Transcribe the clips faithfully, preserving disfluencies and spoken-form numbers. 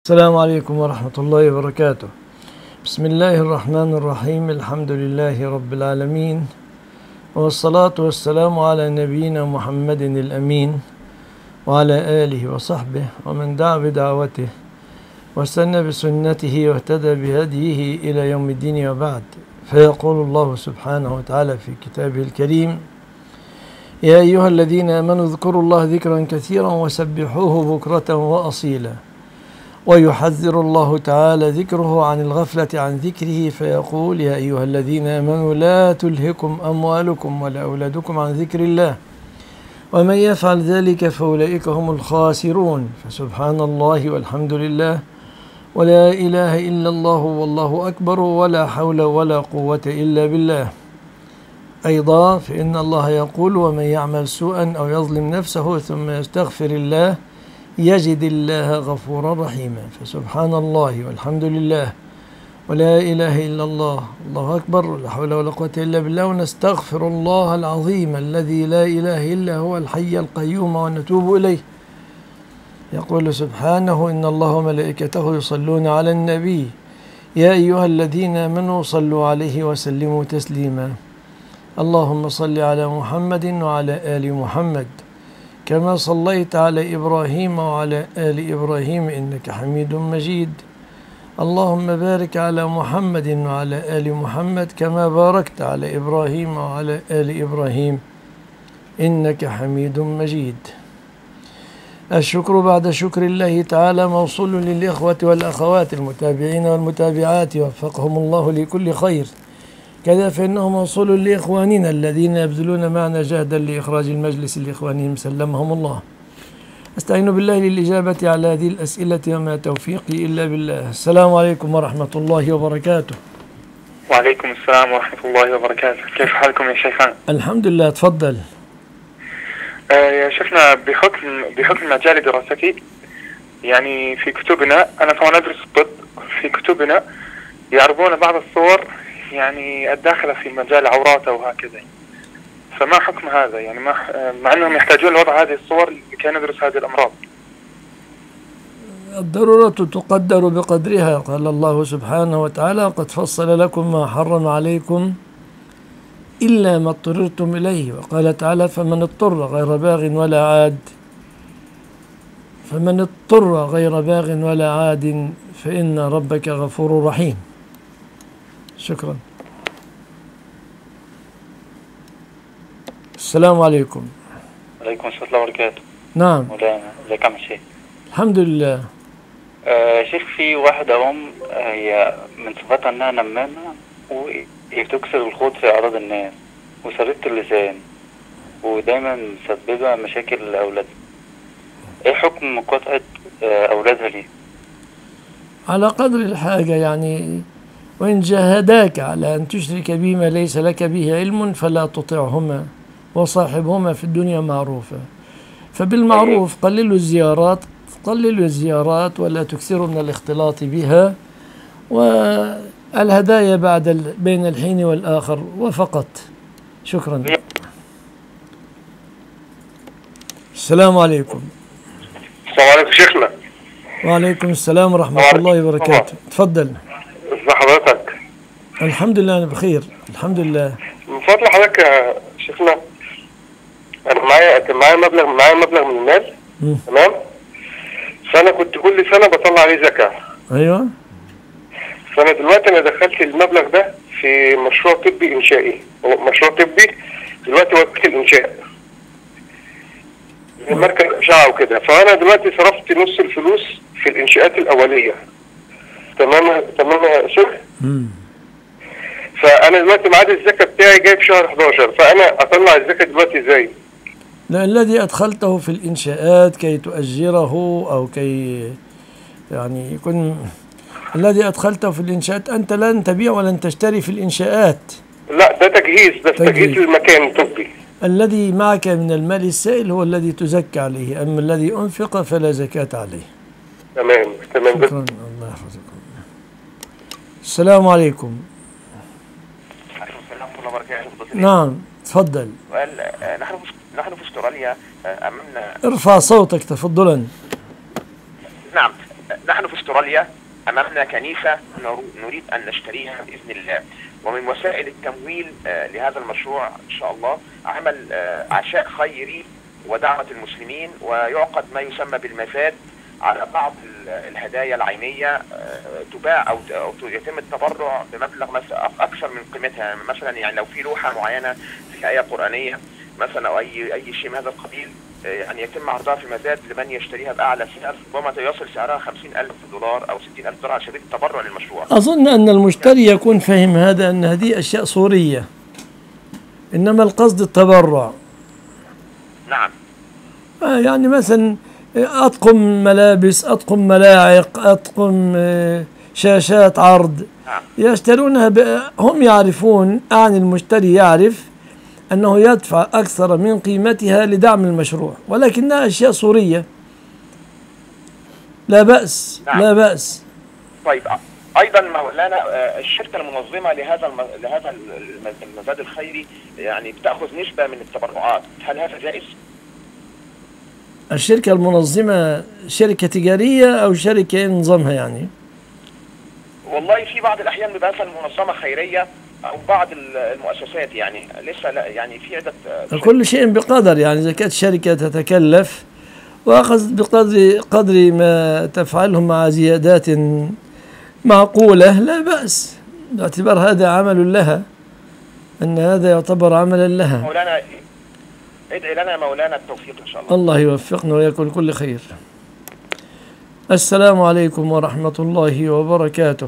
السلام عليكم ورحمة الله وبركاته. بسم الله الرحمن الرحيم. الحمد لله رب العالمين، والصلاة والسلام على نبينا محمد الأمين وعلى آله وصحبه ومن دعا بدعوته واستنى بسنته واهتدى بهديه إلى يوم الدين، وبعد. فيقول الله سبحانه وتعالى في كتابه الكريم: يا أيها الذين آمنوا اذكروا الله ذكرا كثيرا وسبحوه بكرة وأصيلا. ويحذر الله تعالى ذكره عن الغفلة عن ذكره فيقول: يا أيها الذين آمنوا لا تلهكم أموالكم ولا أولادكم عن ذكر الله ومن يفعل ذلك فأولئك هم الخاسرون. فسبحان الله والحمد لله ولا إله إلا الله والله أكبر ولا حول ولا قوة إلا بالله. أيضا فإن الله يقول: ومن يعمل سوءا أو يظلم نفسه ثم يستغفر الله يجد الله غفورا رحيما. فسبحان الله والحمد لله ولا إله إلا الله الله أكبر ولا حول ولا قوة إلا بالله. ونستغفر الله العظيم الذي لا إله إلا هو الحي القيوم ونتوب إليه. يقول سبحانه: إن الله وملائكته يصلون على النبي يا أيها الذين آمنوا صلوا عليه وسلموا تسليما. اللهم صل على محمد وعلى آل محمد كما صليت على إبراهيم وعلى آل إبراهيم إنك حميد مجيد. اللهم بارك على محمد وعلى آل محمد كما باركت على إبراهيم وعلى آل إبراهيم إنك حميد مجيد. الشكر بعد شكر الله تعالى موصول للإخوة والأخوات المتابعين والمتابعات وفقهم الله لكل خير، كذا فإنه موصول لإخواننا الذين يبذلون معنا جهدا لإخراج المجلس لإخوانهم سلمهم الله. أستعين بالله للإجابة على هذه الأسئلة وما توفيقي إلا بالله. السلام عليكم ورحمة الله وبركاته. وعليكم السلام ورحمة الله وبركاته. كيف حالكم يا شيخنا؟ الحمد لله. تفضل. آه يا شيخنا، بحكم بحكم مجال دراستي، يعني في كتبنا، أنا طبعا أدرس الطب، في كتبنا يعرضون بعض الصور يعني الداخلة في مجال عوراته وهكذا، فما حكم هذا؟ يعني ما مع أنهم يحتاجون لوضع هذه الصور لكي ندرس هذه الأمراض. الضرورة تقدر بقدرها. قال الله سبحانه وتعالى: قد فصل لكم ما حرم عليكم إلا ما اضطررتم إليه. وقال تعالى: فمن اضطر غير باغ ولا عاد فمن اضطر غير باغ ولا عاد فإن ربك غفور رحيم. شكرا. السلام عليكم. وعليكم السلام ورحمة الله وبركاته. نعم. مولانا ازيك يا عم شيخ؟ الحمد لله. آه شيخ، في واحدة أم هي من صفاتها أنها نمامة وبتكسر الخوض في أعراض الناس وسرية اللسان ودايما مسببة مشاكل لأولادها. إيه حكم مقاطعة آه أولادها ليه؟ على قدر الحاجة، يعني وإن جاهداك على أن تشرك بما ليس لك به علم فلا تطعهما وصاحبهما في الدنيا معروفا. فبالمعروف قللوا الزيارات قللوا الزيارات ولا تكثروا من الاختلاط بها، والهدايا بعد بين الحين والآخر وفقط. شكرا. السلام عليكم. السلام عليكم شيخنا. وعليكم السلام ورحمة الله وبركاته. تفضل. ازي حضرتك؟ الحمد لله أنا بخير الحمد لله. من فضل حضرتك يا شيخنا، انا معايا كان معايا مبلغ معايا مبلغ من المال، تمام؟ فانا كنت كل سنه بطلع عليه زكاه. ايوه. فانا دلوقتي انا دخلت المبلغ ده في مشروع طبي انشائي، مشروع طبي دلوقتي وقت الانشاء مركز اشعه وكده. فانا دلوقتي صرفت نص الفلوس في الانشاءات الاوليه، تمام تمام يا شيخ؟ امم فانا دلوقتي ميعاد الزكاه بتاعي جاي في شهر احداشر، فانا اطلع الزكاه دلوقتي ازاي؟ لا، الذي أدخلته في الإنشاءات كي تؤجره أو كي يعني يكون الذي أدخلته في الإنشاءات، أنت لن تبيع ولن تشتري في الإنشاءات. لا، ده تجهيز، بس تجهيز, تجهيز للمكان الطبي. الذي معك من المال السائل هو الذي تزكى عليه، أما الذي أنفق فلا زكاة عليه. تمام تمام. شكرا. الله يحفظكم. السلام عليكم. وعليكم السلام ورحمة الله وبركاته. نعم تفضل. نحن نحن في استراليا امامنا. ارفع صوتك تفضلا. نعم، نحن في استراليا امامنا كنيسه نريد ان نشتريها باذن الله، ومن وسائل التمويل لهذا المشروع ان شاء الله عمل عشاء خيري ودعوه المسلمين، ويعقد ما يسمى بالمزاد على بعض الهدايا العينيه تباع او يتم التبرع بمبلغ اكثر من قيمتها. مثلا يعني لو في لوحه معينه في ايه قرانيه مثلا او اي اي شيء من هذا القبيل، يعني يتم عرضها في مزاد لمن يشتريها باعلى سعر، ربما يصل سعرها خمسين ألف دولار او ستين ألف دولار على سبيل التبرع للمشروع. اظن ان المشتري يكون فهم هذا، ان هذه اشياء صوريه، انما القصد التبرع. نعم. آه يعني مثلا اطقم ملابس، اطقم ملاعق، اطقم شاشات عرض، نعم. يشترونها هم يعرفون، أعني المشتري يعرف أنه يدفع أكثر من قيمتها لدعم المشروع، ولكنها أشياء صورية، لا بأس. نعم. لا بأس. طيب أيضا مولانا الشركة المنظمة لهذا لهذا المزاد الخيري يعني بتأخذ نسبة من التبرعات، هل هذا جائز؟ الشركة المنظمة شركة تجارية أو شركة نظامها يعني؟ والله في بعض الأحيان بيبقى مثلا منظمة خيرية أو بعض المؤسسات، يعني لسه لا يعني في عدة. كل شيء بقدر، يعني إذا كانت شركة تتكلف وأخذ بقدر قدر ما تفعله مع زيادات معقولة لا بأس، باعتبار هذا عمل لها، أن هذا يعتبر عملا لها. مولانا ادعي لنا مولانا التوفيق إن شاء الله. الله يوفقنا ويكون كل خير. السلام عليكم ورحمة الله وبركاته.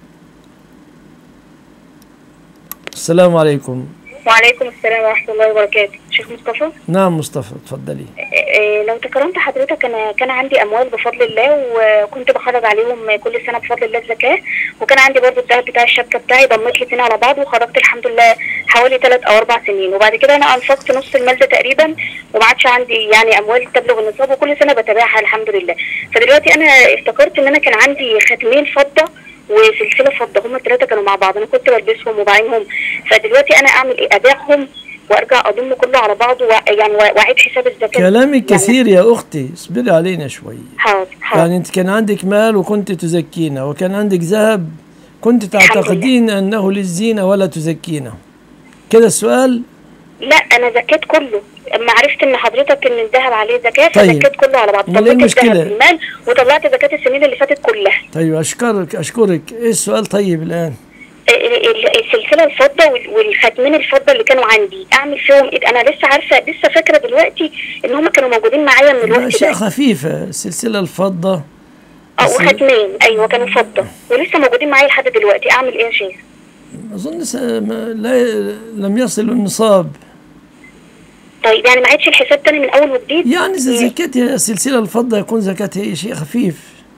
السلام عليكم. وعليكم السلام ورحمة الله وبركاته. شيخ مصطفى؟ نعم مصطفى، اتفضلي. لو تكرمت حضرتك، أنا كان عندي أموال بفضل الله وكنت بخرج عليهم كل سنة بفضل الله الزكاة، وكان عندي برضه الذهب بتاع الشبكة بتاعي، ضميت الاثنين على بعض وخرجت الحمد لله حوالي ثلاث أو أربع سنين، وبعد كده أنا أنفقت نص المال ده تقريبا وما عادش عندي يعني أموال تبلغ النصاب، وكل سنة بتابعها الحمد لله. فدلوقتي أنا افتكرت إن أنا كان عندي ختمين فضة وسلسلة فضة، هما الثلاثة كانوا مع بعض، أنا كنت بلبسهم وبعينهم، فدلوقتي أنا أعمل إيه؟ أبيعهم وارجع اضم كله على بعضه يعني واعيد حساب الزكاه. كلامك كثير يا اختي، اصبري علينا شوي. حاضر حاضر. يعني انت كان عندك مال وكنت تزكينا، وكان عندك ذهب كنت تعتقدين انه للزينه ولا تزكينه، كده السؤال؟ لا انا زكيت كله، اما عرفت ان حضرتك ان الذهب عليه زكاه طيب. فزكيت كله على بعض، طلعت الذهب المال وطلعت زكاه السنين اللي فاتت كلها. طيب اشكرك اشكرك. ايه السؤال طيب الان؟ السلسله الفضه والختمين الفضه اللي كانوا عندي اعمل فيهم ايه؟ انا لسه عارفه، لسه فاكره دلوقتي ان هم كانوا موجودين معايا من الوقت ده. اشياء خفيفه، السلسله الفضه اه وختمين ايوه كانوا فضه ولسه موجودين معايا لحد دلوقتي، اعمل ايه يا شيخ؟ اظن لا لم يصلوا النصاب. طيب يعني ما عادش الحساب تاني من اول وجديد؟ يعني اذا زكيت السلسله الفضه يكون زكاتها شيء خفيف،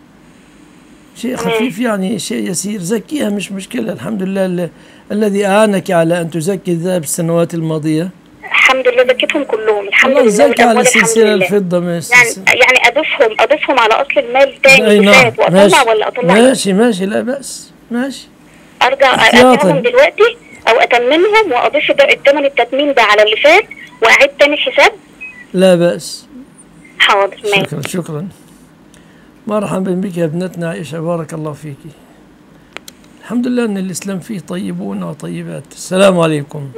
شيء خفيف يعني شيء يسير، زكيها مش مشكلة. الحمد لله الذي أعانك على أن تزكي الذهب السنوات الماضية. الحمد لله زكيتهم كلهم الحمد لله. الله زكى على السلسلة الفضة. ماشي يعني يعني أضيفهم أضيفهم على أصل المال تاني أي نعم. وأطلع ولا أطلع؟ ماشي ماشي لا بأس ماشي. أرجع أرجعهم دلوقتي أو أتممهم وأضيف الثمن التتميم ده على اللي فات وأعيد تاني الحساب؟ لا بأس. حاضر ماشي. شكرا شكرا. مرحبا بك يا ابنتنا عائشة، بارك الله فيك. الحمد لله أن الإسلام فيه طيبون وطيبات. السلام عليكم.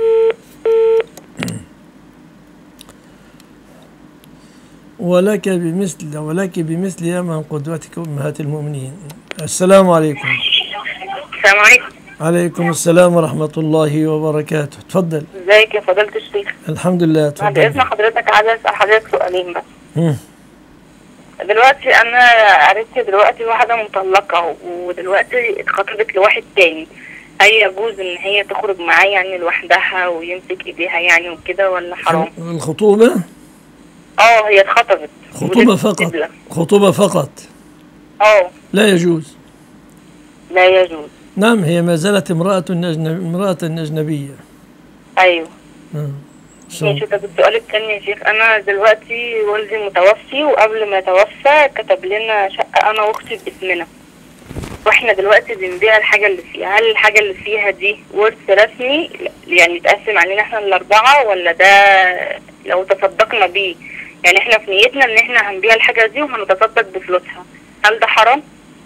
ولك بمثل ولك بمثل يا من قدوتك أمهات المؤمنين. السلام عليكم. السلام عليكم. عليكم السلام ورحمة الله وبركاته. تفضل. ازيك يا فضيلة الشيخ؟ الحمد لله. تفضل. بعد إذن حضرتك عايزة أسأل حضرتك سؤالين بس. مم. دلوقتي انا عرفت دلوقتي واحده مطلقه ودلوقتي اتخطبت لواحد تاني، هل يجوز ان هي تخرج معاه يعني لوحدها ويمسك ايديها يعني وكده ولا حرام؟ الخطوبه؟ اه هي اتخطبت. خطوبه فقط؟ خطوبه فقط؟ اه لا يجوز. لا يجوز. نعم هي ما زالت امرأة امرأة أجنبية. ايوه. آه. ماشي. طب السؤال الثاني يا شيخ، انا دلوقتي والدي متوفي وقبل ما يتوفى كتب لنا شقه انا واختي باسمنا، واحنا دلوقتي بنبيع الحاجه اللي فيها، هل الحاجه اللي فيها دي ورث رسمي يعني يتقسم علينا احنا الاربعه ولا ده لو تصدقنا بيه؟ يعني احنا في نيتنا ان احنا هنبيع الحاجه دي وهنتصدق بفلوسها، هل ده حرام؟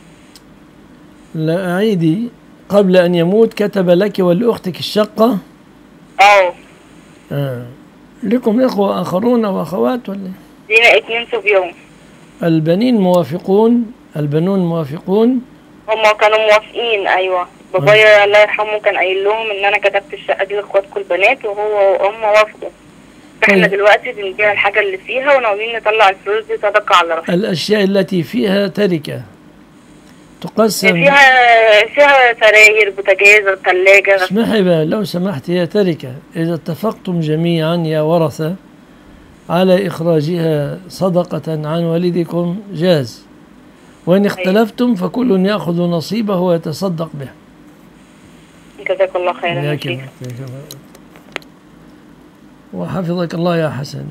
لا أعيدي. قبل أن يموت كتب لك ولأختك الشقة؟ اه. آه. لكم إخوة آخرون وأخوات ولا؟ لينا اتنين صبيان. البنين موافقون؟ البنون موافقون؟ هما كانوا موافقين. ايوه، بابايا الله يرحمه كان قايل لهم ان انا كتبت الشقه دي لاخواتكم البنات، وهو وهم وافقوا. احنا طيب. دلوقتي بنبيع الحاجه اللي فيها وناويين نطلع الفلوس دي صدقه على راسنا. الأشياء التي فيها تركة تقسم. فيها فيها سراير، بوتاجاز، ثلاجه. اسمحي بقى لو سمحت، هي تركة إذا اتفقتم جميعا يا ورثة على إخراجها صدقة عن والدكم جاز، وإن اختلفتم فكل يأخذ نصيبه ويتصدق به. جزاك الله خيرا يا شيخ. وحفظك الله يا حسن.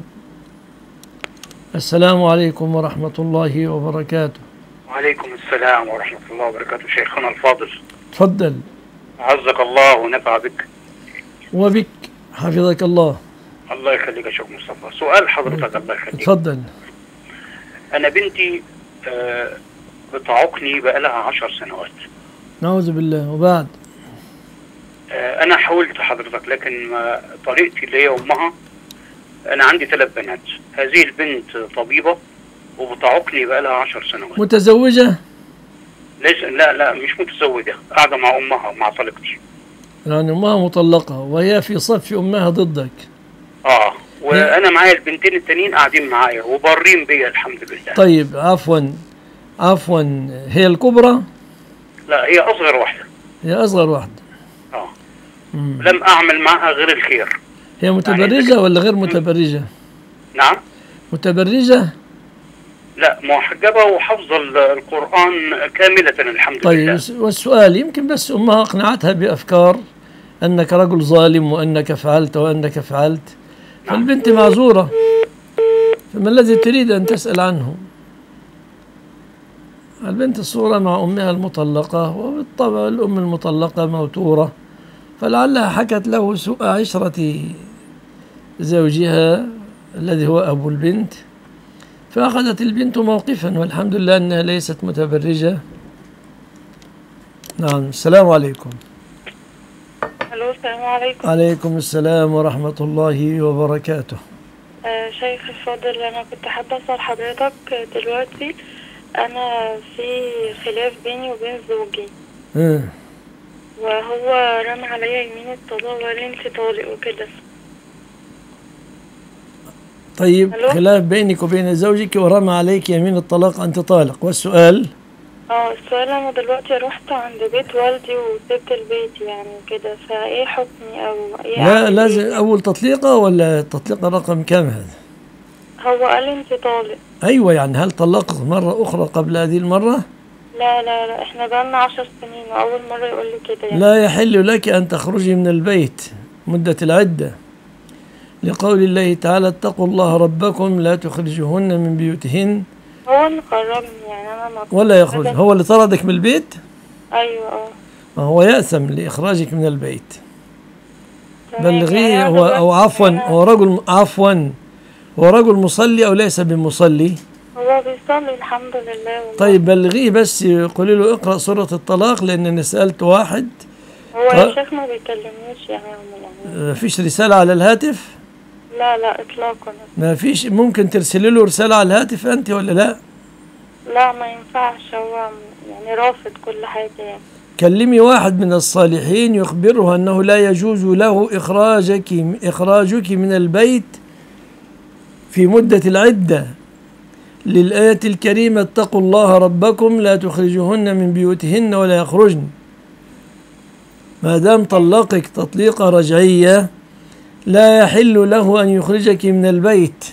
السلام عليكم ورحمة الله وبركاته. وعليكم السلام ورحمة الله وبركاته. شيخنا الفاضل، تفضل. عزك الله ونفع بك. وبك حفظك الله. الله يخليك يا شيخ مصطفى. سؤال حضرتك الله يخليك. تفضل. أنا بنتي آه بتعوقني بقالها عشر سنوات. نعوذ بالله. وبعد؟ آه أنا حاولت حضرتك، لكن ما طريقتي اللي هي أمها. أنا عندي ثلاث بنات، هذه البنت طبيبة وبتعوقني بقالها عشر سنوات. متزوجة؟ ليش؟ لا لا مش متزوجة، قاعدة مع أمها مع طليقتي. يعني أمها مطلقة وهي في صف أمها ضدك. آه وأنا معايا البنتين التانيين قاعدين معايا وبارين بيا الحمد لله. طيب عفوا عفوا، هي الكبرى؟ لا هي أصغر واحدة. هي أصغر واحدة. آه مم. لم أعمل معها غير الخير. هي متبرجة يعني ولا غير متبرجة؟ نعم. متبرجة؟ لا محجبة وحفظ القرآن كاملة الحمد طيب لله. طيب والسؤال، يمكن بس أمها أقنعتها بأفكار أنك رجل ظالم وأنك فعلت وأنك فعلت، فالبنت معذورة، فما الذي تريد أن تسأل عنه؟ البنت الصورة مع أمها المطلقة، وبالطبع الأم المطلقة موتورة، فلعلها حكت له سوء عشرة زوجها الذي هو أبو البنت، فأخذت البنت موقفا، والحمد لله أنها ليست متبرجة. نعم. السلام عليكم. الو السلام عليكم. عليكم السلام ورحمة الله وبركاته. آه شيخ الفاضل، أنا كنت حابة أسأل حضرتك دلوقتي، أنا في خلاف بيني وبين زوجي. اه. وهو رمى عليا يمين الطلاق وقال لي انت طالق وكده. طيب ألو؟ خلاف بينك وبين زوجك ورمى عليك يمين الطلاق أنت طالق، والسؤال؟ اه السؤال، أنا دلوقتي رحت عند بيت والدي وسبت البيت يعني كده، فايه حكمي أو ايه؟ لا لازم إيه؟ أول تطليقة ولا التطليقة رقم كم هذا؟ هو قال لي انت طالق. أيوة، يعني هل طلقت مرة أخرى قبل هذه المرة؟ لا لا لا احنا بقالنا عشر سنين وأول مرة يقول لي كده يعني. لا يحل لك أن تخرجي من البيت مدة العدة، لقول الله تعالى اتقوا الله ربكم لا تخرجوهن من بيوتهن. هو اللي قربني يعني، أنا ما ولا يخرج، هو اللي طردك من البيت؟ أيوة اه. هو يأثم لإخراجك من البيت. بلغيه. يعني هو أو عفوا هو رجل عفوا هو رجل مصلي أو ليس بمصلي؟ هو بيصلي الحمد لله والله. طيب بلغيه بس، قولي له اقرأ سورة الطلاق، لأن أنا سألت واحد. هو يا شيخ ما بيكلمنيش يعني. ما فيش رسالة على الهاتف؟ لا لا إطلاقا. ما فيش؟ ممكن ترسلي له رسالة على الهاتف أنت ولا لا؟ لا ما ينفعش، هو يعني رافض كل حاجة يعني. كلمي واحد من الصالحين يخبره أنه لا يجوز له إخراجك إخراجك من البيت في مدة العدة، للآية الكريمة اتقوا الله ربكم لا تخرجوهن من بيوتهن ولا يخرجن. ما دام طلقك تطليقة رجعية لا يحل له أن يخرجك من البيت.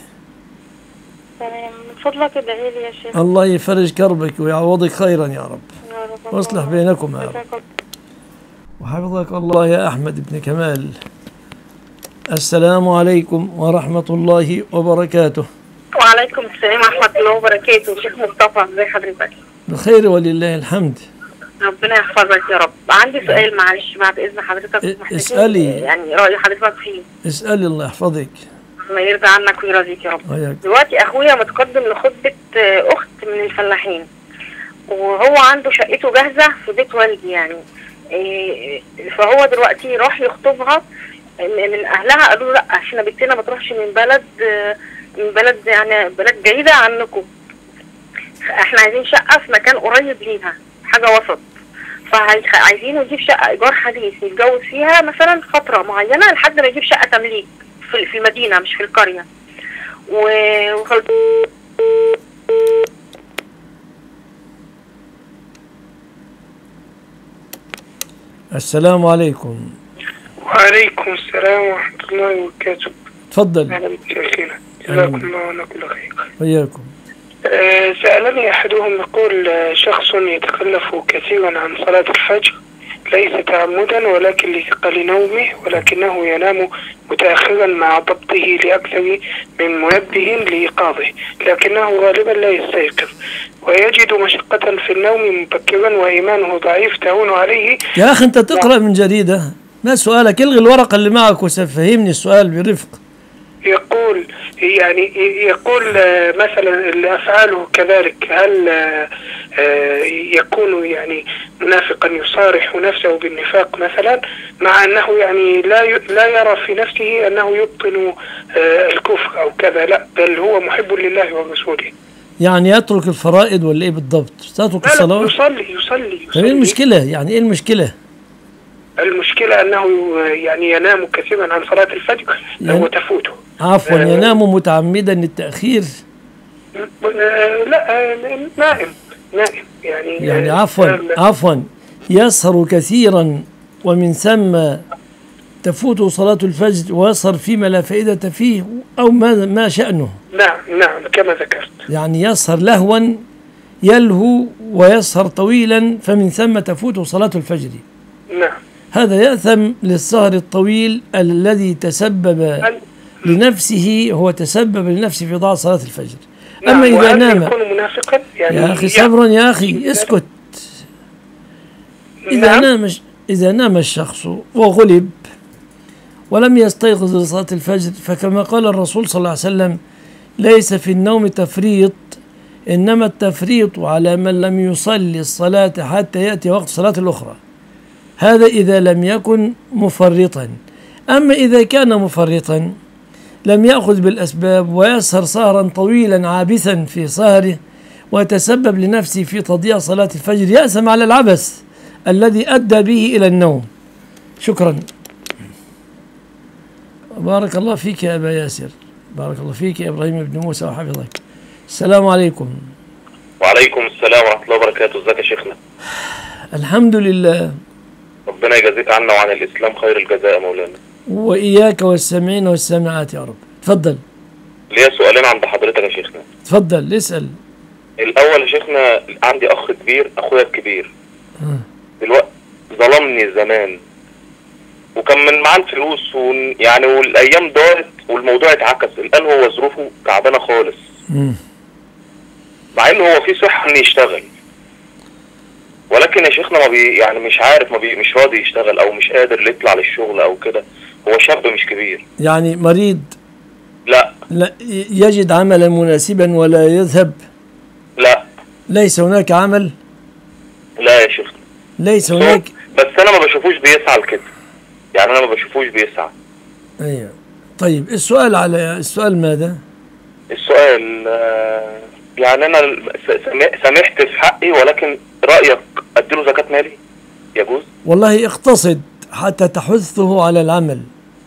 تمام، من فضلك ادعي لي يا شيخ. الله يفرج كربك ويعوضك خيرا يا رب، واصلح بينكم يا رب. وحفظك الله يا أحمد بن كمال. السلام عليكم ورحمة الله وبركاته. وعليكم السلام ورحمة الله وبركاته. شيخ مصطفى ازي حضرتك؟ بخير ولله الحمد. ربنا يحفظك يا رب. عندي سؤال معلش بعد إذن حضرتك، اسألي يعني رأي حضرتك فيه. اسألي الله يحفظك. الله يرضى عنك ويرضيك يا رب. وياك. دلوقتي أخويا متقدم لخطبة أخت من الفلاحين، وهو عنده شقته جاهزة في بيت والدي يعني. إيه، فهو دلوقتي راح يخطبها، من اهلها قالوا لا احنا بنتنا ما تروحش من بلد من بلد يعني بلد بعيدة عنكم، احنا عايزين شقة في مكان قريب ليها، حاجة وسط. فعايزينه يجيب شقة ايجار حديث يتجوز فيها مثلا فترة معينة لحد ما يجيب شقة تمليك في المدينة مش في القرية. و السلام عليكم. وعليكم السلام ورحمة الله وبركاته. تفضل. أهلا بك شيخنا، جزاكم الله عنا كل خير. وإياكم. أه سألني أحدهم يقول شخص يتخلف كثيرا عن صلاة الفجر ليس تعمدا ولكن لثقل نومه، ولكنه ينام متأخرا مع ضبطه لأكثر من منبه لإيقاظه، لكنه غالبا لا يستيقظ ويجد مشقة في النوم مبكرا وإيمانه ضعيف تهون عليه. يا أخي أنت تقرأ من جريدة، ما سؤالك؟ الغي الورقة اللي معك وسفهمني السؤال برفق. يقول يعني يقول مثلا أفعاله كذلك، هل يكون يعني منافقا يصارح نفسه بالنفاق مثلا، مع أنه يعني لا لا يرى في نفسه أنه يبطن الكفر أو كذا، لا بل هو محب لله ورسوله. يعني يترك الفرائض ولا إيه بالضبط؟ تترك الصلاة؟ يصلي يصلي طيب إيه المشكلة؟ يعني إيه المشكلة؟ المشكلة أنه يعني ينام كثيرا عن صلاة الفجر يعني وتفوته. عفوا آه ينام متعمدا للتأخير؟ آه لا نائم نائم يعني يعني عفوا عفوا يسهر كثيرا ومن ثم تفوته صلاة الفجر ويسهر فيما لا فائدة فيه أو ما ما شأنه؟ نعم نعم كما ذكرت. يعني يسهر لهوا يلهو ويسهر طويلا فمن ثم تفوته صلاة الفجر. نعم. هذا يأثم للسهر الطويل الذي تسبب لنفسه، هو تسبب لنفسه في ضاع صلاة الفجر. نعم. أما إذا نام يكون منافقا يعني يا أخي صبرا يا أخي اسكت. إذا نعم. نام إذا نام الشخص وغلب ولم يستيقظ لصلاة الفجر، فكما قال الرسول صلى الله عليه وسلم ليس في النوم تفريط، إنما التفريط على من لم يصلي الصلاة حتى يأتي وقت صلاة الأخرى. هذا إذا لم يكن مفرطا. أما إذا كان مفرطا لم يأخذ بالأسباب ويسهر سهرا طويلا عابثا في سهره ويتسبب لنفسه في تضييع صلاة الفجر، يأثم على العبث الذي أدى به إلى النوم. شكرا. بارك الله فيك يا أبا ياسر، بارك الله فيك يا إبراهيم بن موسى وحفظك. السلام عليكم. وعليكم السلام ورحمة الله وبركاته. ازيك يا شيخنا؟ الحمد لله. ربنا يجازيك عنا وعن الإسلام خير الجزاء يا مولانا. وإياك والسامعين والسامعات يا رب. تفضل. ليا سؤالين عند حضرتك يا شيخنا. تفضل اسأل. الأول يا شيخنا، عندي أخ كبير، أخويا الكبير دلوقتي ظلمني زمان وكان من معاه الفلوس يعني، والأيام دارت والموضوع اتعكس. الآن هو ظروفه تعبانة خالص مم. مع إنه هو في صحة إنه يشتغل، ولكن يا شيخنا ما بي يعني مش عارف ما بي مش راضي يشتغل أو مش قادر يطلع للشغل أو كده. هو شاب مش كبير. يعني مريض؟ لا لا يجد عملا مناسبا ولا يذهب؟ لا ليس هناك عمل؟ لا يا شيخنا ليس هناك. بس أنا ما بشوفوش بيسعى لكده، يعني أنا ما بشوفوش بيسعى. أيوه. طيب السؤال على السؤال ماذا؟ السؤال يعني أنا سمحت في حقي، ولكن رأيك أديله زكاة مالي يجوز؟ والله اقتصد حتى تحثه على العمل،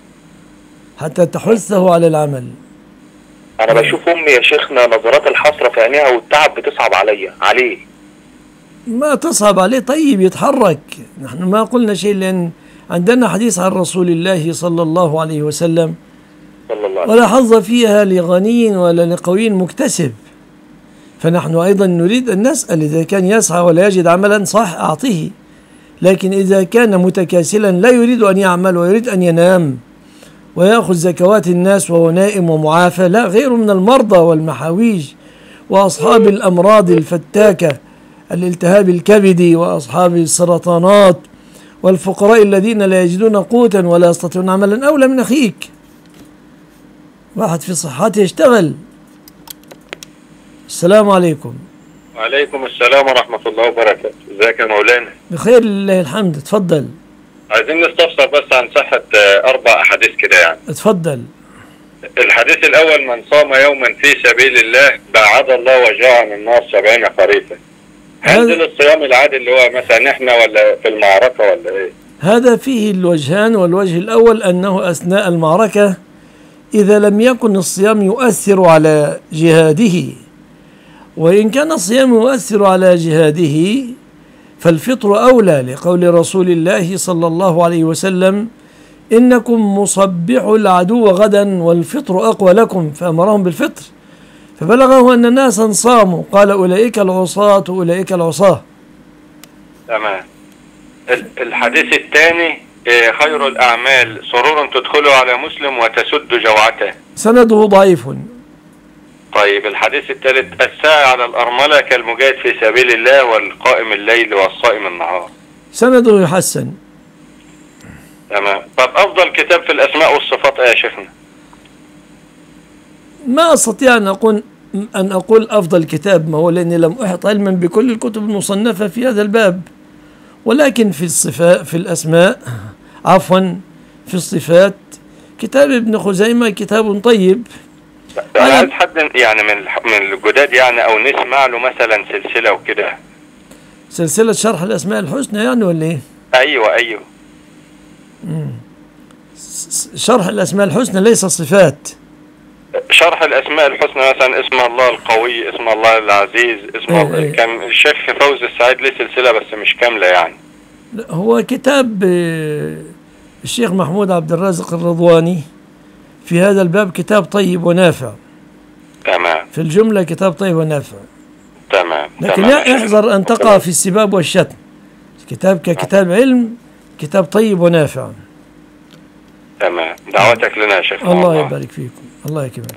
حتى تحثه على العمل. أنا بشوف أمي يا شيخنا نظرات الحسرة في عينيها والتعب بتصعب عليا عليه. ما تصعب عليه، طيب يتحرك. نحن ما قلنا شيء، لأن عندنا حديث عن رسول الله صلى الله عليه وسلم صلى الله عليه ولا حظ فيها لغني ولا لقوي مكتسب. فنحن أيضا نريد أن نسأل إذا كان يسعى ولا يجد عملا صح أعطيه، لكن إذا كان متكاسلا لا يريد أن يعمل ويريد أن ينام ويأخذ زكوات الناس وهو نائم ومعافى، لا، غير من المرضى والمحاويج وأصحاب الأمراض الفتاكة، الالتهاب الكبدي وأصحاب السرطانات والفقراء الذين لا يجدون قوتا ولا يستطيعون عملا أولى من أخيك. واحد في صحته يشتغل. السلام عليكم. وعليكم السلام ورحمة الله وبركاته. ازيك يا مولانا؟ بخير لله الحمد. اتفضل. عايزين نستفسر بس عن صحة أربع أحاديث كده يعني. اتفضل. الحديث الأول: من صام يوما في سبيل الله باعد الله وجهه عن النار سبعين خريفا. هل ده الصيام العادي اللي هو مثلا احنا ولا في المعركة ولا ايه؟ هذا فيه الوجهان، والوجه الأول أنه أثناء المعركة إذا لم يكن الصيام يؤثر على جهاده، وإن كان الصيام يؤثر على جهاده فالفطر أولى، لقول رسول الله صلى الله عليه وسلم: إنكم مصبحوا العدو غدا والفطر أقوى لكم، فأمرهم بالفطر. فبلغه أن ناسا صاموا قال: أولئك العصاة أولئك العصاة. تمام. الحديث الثاني: خير الأعمال سرور تدخله على مسلم وتسد جوعته. سنده ضعيف. طيب الحديث الثالث: الساعي على الأرملة كالمجاهد في سبيل الله والقائم الليل والصائم النهار. سنده يحسن. تمام. طب أفضل كتاب في الأسماء والصفات إيه يا شيخنا؟ ما أستطيع أن أقول أن أقول أفضل كتاب، ما هو لأني لم أحط علما بكل الكتب المصنفة في هذا الباب، ولكن في الصفات في الأسماء عفوا في الصفات كتاب ابن خزيمة كتاب طيب. أنا عايز حد يعني من من الجداد يعني، أو نسمع له مثلا سلسلة وكده. سلسلة شرح الأسماء الحسنى يعني ولا إيه؟ أيوه أيوه. مم. شرح الأسماء الحسنى ليس صفات. شرح الأسماء الحسنى مثلا اسم الله القوي، اسم الله العزيز، اسم ايه الله ايه. كان الشيخ فوزي السعيد ليه سلسلة بس مش كاملة يعني. هو كتاب الشيخ محمود عبد الرازق الرضواني في هذا الباب كتاب طيب ونافع. تمام. في الجملة كتاب طيب ونافع. تمام. لكن تمام. احذر أن تقع في السباب والشتم. كتاب ككتاب علم كتاب طيب ونافع. تمام. دعوتك لنا يا شيخ. الله يبارك فيكم. الله يكرمك.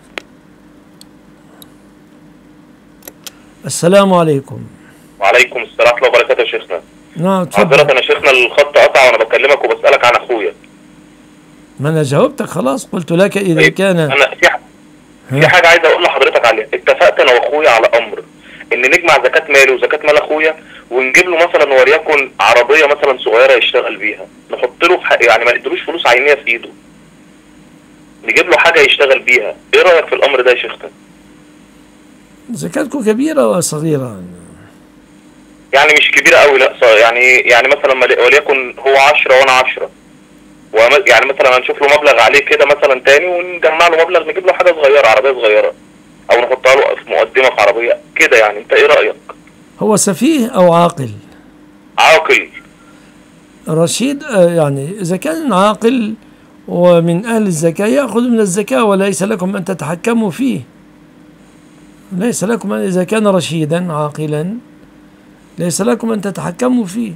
السلام عليكم. وعليكم السلام ورحمة الله وبركاته يا شيخنا. نعم تفضل. حضرتك انا شيخنا الخط قطع وانا بكلمك وبسألك عن اخويا. ما انا جاوبتك خلاص، قلت لك اذا طيب. كان انا في في حاجة عايز اقول لحضرتك عليها. اتفقت انا واخويا على امر ان نجمع زكاة مالي وزكاة مال اخويا، ونجيب له مثلا وليكن عربية مثلا صغيرة يشتغل بيها، نحط له في حق يعني ما نديلوش فلوس عينية في ايده، نجيب له حاجة يشتغل بيها. ايه رأيك في الامر ده يا شيخنا؟ زكاتكم كبيرة وصغيرة؟ يعني مش كبيرة قوي، لا يعني يعني مثلا وليكن هو عشرة وانا عشرة، يعني مثلا هنشوف له مبلغ عليه كده مثلا تاني ونجمع له مبلغ نجيب له حاجة صغيرة، عربية صغيرة، او نحطها له في مقدمة في عربية كده يعني. انت ايه رأيك؟ هو سفيه او عاقل؟ عاقل. رشيد يعني. اذا كان عاقل ومن اهل الزكاة يأخذ من الزكاة، وليس لكم ان تتحكموا فيه. ليس لكم أن اذا كان رشيدا عاقلا ليس لكم ان تتحكموا فيه.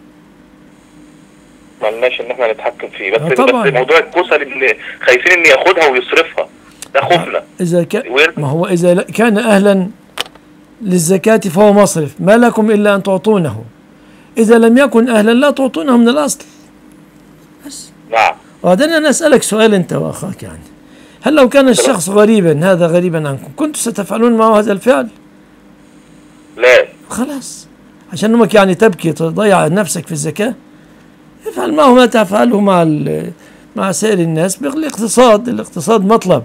مالناش ان احنا نتحكم فيه، بس طبعا. بس موضوع الكسل ان خايفين ان ياخدها ويصرفها، ده خوفنا. اذا كان ما هو اذا كان اهلا للزكاة فهو مصرف، ما لكم الا ان تعطونه. اذا لم يكن اهلا لا تعطونه من الاصل. بس. نعم. وبعدين انا اسالك سؤال انت واخاك يعني، هل لو كان الشخص غريبا هذا غريبا عنكم كنتم ستفعلون معه هذا الفعل؟ لا. خلاص، عشان امك يعني تبكي تضيع نفسك في الزكاة، افعل معه ما تفعله مع مع سائر الناس بالاقتصاد. الاقتصاد مطلب.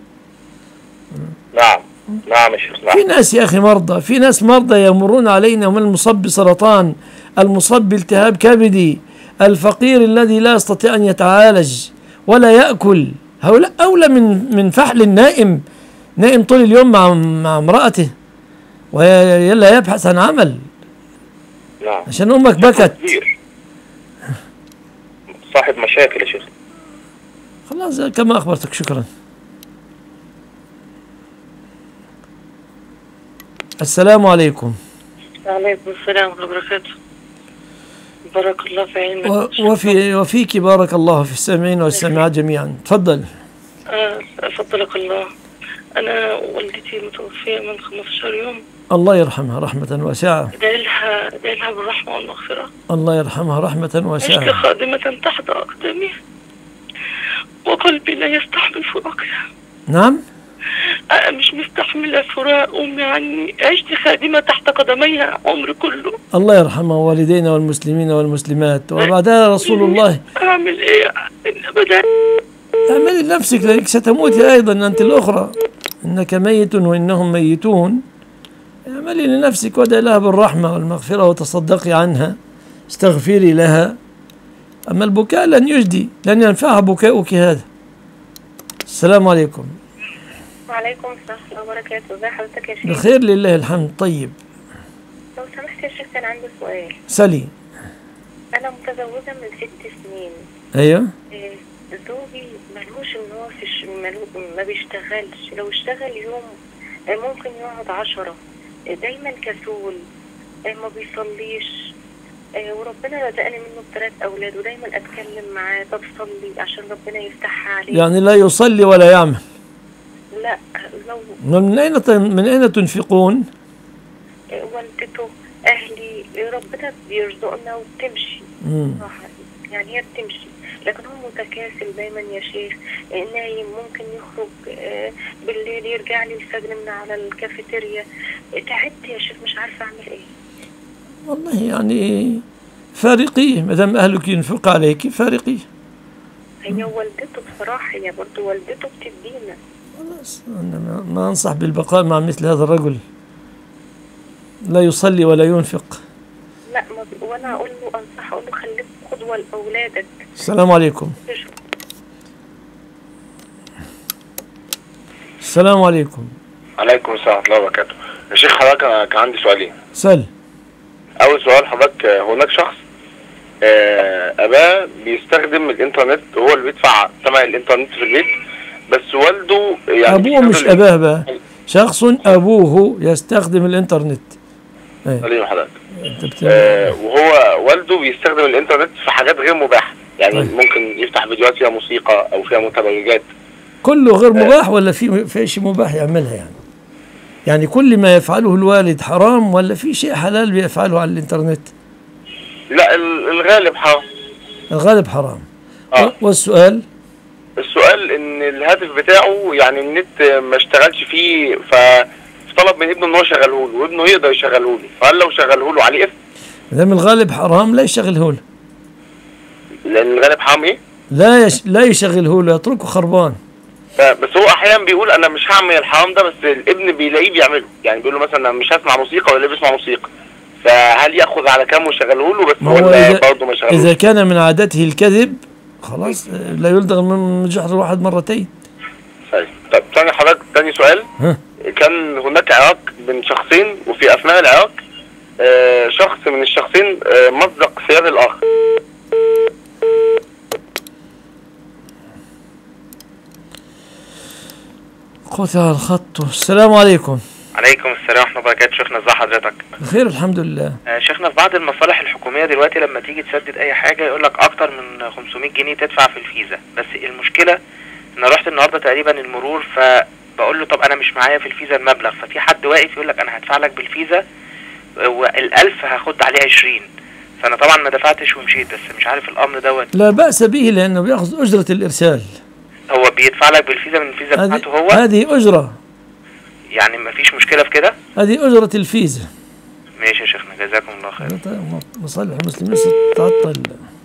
نعم نعم يا شيخ. نعم. في ناس يا اخي مرضى، في ناس مرضى يمرون علينا، من المصاب بسرطان، المصاب بالتهاب كبدي، الفقير الذي لا يستطيع ان يتعالج ولا يأكل. هؤلاء اولى من من فحل النائم، نائم طول اليوم مع مع امرأته ويلا يبحث عن عمل. نعم. عشان امك بكت. صاحب مشاكل يا شيخ. خلاص كما اخبرتك. شكرا. السلام عليكم. وعليكم السلام ورحمة الله وبركاته. بارك الله في علمك. وفي وفيك بارك الله في السامعين والسامعات جميعا. تفضل. أفضلك الله. أنا والدتي متوفية من خمستاشر يوم. الله يرحمها رحمة واسعة. ادعي لها ادعي لها بالرحمة والمغفرة. الله يرحمها رحمة واسعة. عشت خادمة تحت أقدامي وقلبي لا يستحمل فراقها. نعم. أنا مش مستحملة فراق أمي عني، عشت خادمة تحت قدميها عمري كله. الله يرحمها والدينا والمسلمين والمسلمات. وبعدها رسول الله أعمل إيه؟ أبدا. اعملي لنفسك لأنك ستموتي أيضا أنت الأخرى، إنك ميت وإنهم ميتون. اعملي لنفسك وادعي لها بالرحمة والمغفرة وتصدقي عنها، استغفري لها. أما البكاء لن يجدي، لن ينفعها بكاؤك هذا. السلام عليكم. وعليكم السلام ورحمة الله وبركاته. ازي حضرتك يا شيخ؟ بخير لله الحمد. طيب لو سمحت يا شيخ كان عندي سؤال. سلي. أنا متزوجة من ست سنين. أيوه. إيه، زوجي ملهوش إن هو في ش... ملو... ما بيشتغلش، لو اشتغل يوم ممكن يقعد عشرة. دايما كسول، ما بيصليش، وربنا رزقني منه بثلاث أولاد ودايما أتكلم معاه طب صلي عشان ربنا يفتحها عليه. يعني لا يصلي ولا يعمل؟ لا. لو من أين من أين تنفقون؟ والدته، أهلي، ربنا بيرزقنا وبتمشي. يعني هي بتمشي، لكن هو متكاسل دايما يا شيخ، نايم، ممكن يخرج بالليل يرجع لي الفجر من على الكافيتيريا. تعبت يا شيخ مش عارفة أعمل إيه. والله يعني فارقيه، ما دام أهلك ينفق عليك فارقيه. هي والدته بصراحة، هي برضه والدته بتدينا. خلاص أنا ما أنصح بالبقاء مع مثل هذا الرجل، لا يصلي ولا ينفق. لا ما وأنا أقول له أنصح أقول له خليك قدوة لأولادك. السلام عليكم. السلام عليكم. عليكم السلام ورحمة الله وبركاته. يا شيخ حضرتك أنا كان عندي سؤالين. سل. أول سؤال حضرتك، هناك شخص أباه بيستخدم الإنترنت، هو اللي بيدفع ثمن الإنترنت في البيت، بس والده يعني أبوه مش أباه بقى، شخص أبوه يستخدم الإنترنت. سليم حضرتك. آه وهو والده بيستخدم الإنترنت في حاجات غير مباحة، يعني أي. ممكن يفتح فيديوهات فيها موسيقى أو فيها متبرجات. كله غير مباح ولا في في شيء مباح يعملها؟ يعني يعني كل ما يفعله الوالد حرام ولا في شيء حلال بيفعله على الإنترنت؟ لا الغالب حرام. الغالب حرام. آه. والسؤال؟ السؤال ان الهاتف بتاعه يعني النت ما اشتغلش فيه، فطلب من ابنه ان هو يشغله له، وابنه يقدر يشغله له، فهل لو شغله له عليه اثم؟ ما دام الغالب حرام لا يشغله له. لان الغالب حرام ايه؟ لا يش... لا يشغله له، يتركه خربان. بس هو احيانا بيقول انا مش هعمل الحرام ده، بس الابن بيلاقيه بيعمله، يعني بيقول له مثلا انا مش هسمع موسيقى ولا بيسمع موسيقى، فهل ياخذ على كام ويشغله له بس ولا برضه ما يشغلوش؟ اذا كان من عادته الكذب خلاص لا يلدغ من جحر واحد مرتين. صحيح. طب ثاني حضرتك ثاني سؤال. ها. كان هناك عراك بين شخصين، وفي اثناء العراك آه شخص من الشخصين آه مزق ثياب الاخر. قطع الخط. السلام عليكم. عليكم السلام ورحمة الله وبركاته. شيخنا ازي حضرتك؟ بخير الحمد لله. آه شيخنا في بعض المصالح الحكومية دلوقتي لما تيجي تسدد أي حاجة يقول لك أكتر من خمسمائة جنيه تدفع في الفيزا، بس المشكلة إن رحت النهاردة تقريبا المرور، فبقول له طب أنا مش معايا في الفيزا المبلغ، ففي حد واقف يقول لك أنا هدفع لك بالفيزا والألف هاخد عليه عشرين، فأنا طبعا ما دفعتش ومشيت، بس مش عارف الأمر دوت. لا بأس به لأنه بياخذ أجرة الإرسال. هو بيدفع لك بالفيزا من الفيزا بتاعته هو؟ هذه أجرة. يعني مفيش مشكلة في كده؟ هذه أجرة الفيزا. ماشي يا شيخنا جزاكم الله خير. مصالح المسلمين ستتعطل.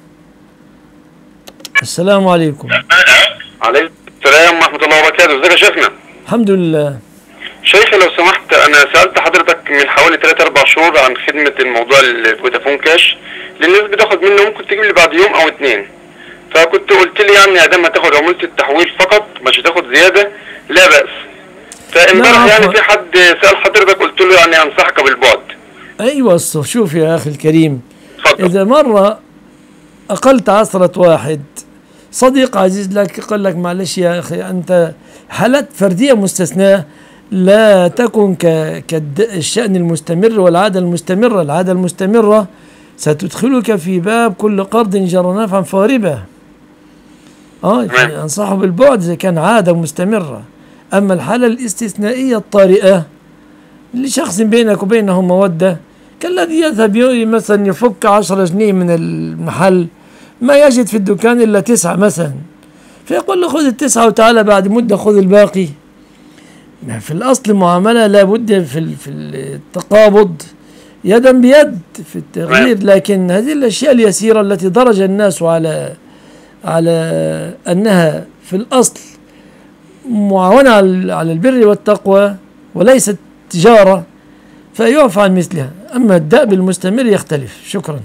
السلام عليكم. عليكم السلام ورحمة الله وبركاته. ازيك يا شيخنا؟ الحمد لله. شيخي لو سمحت، أنا سألت حضرتك من حوالي ثلاثة أربع شهور عن خدمة الموضوع الفودافون كاش، للناس بتاخد منه ممكن تجيب لي بعد يوم أو اتنين، فكنت قلت لي يعني ادام هتاخد عمولة التحويل فقط مش هتاخد زيادة لا بأس. فامبارح يعني في حد سأل حضرتك قلت له يعني أنصحك بالبعد. أيوة شوف يا أخي الكريم، فضل. إذا مرة أقلت عثرة واحد صديق عزيز لك قال لك معلش يا أخي أنت حالات فردية مستثناة، لا تكن كالشأن المستمر والعادة المستمرة. العادة المستمرة ستدخلك في باب كل قرض جرى نفعا فاربة. اه يعني أنصحه بالبعد إذا كان عادة مستمرة. أما الحالة الاستثنائية الطارئة لشخص بينك وبينه مودة كالذي يذهب مثلا يفك عشرة جنيه من المحل ما يجد في الدكان إلا تسعة مثلا، فيقول له خذ التسعة وتعالى بعد مدة خذ الباقي. في الأصل معاملة لابد في في التقابض يدا بيد في التغيير، لكن هذه الأشياء اليسيرة التي درج الناس على على أنها في الأصل معاونة على البر والتقوى وليست تجارة فيعفى عن مثلها، أما الدأب المستمر يختلف. شكرا.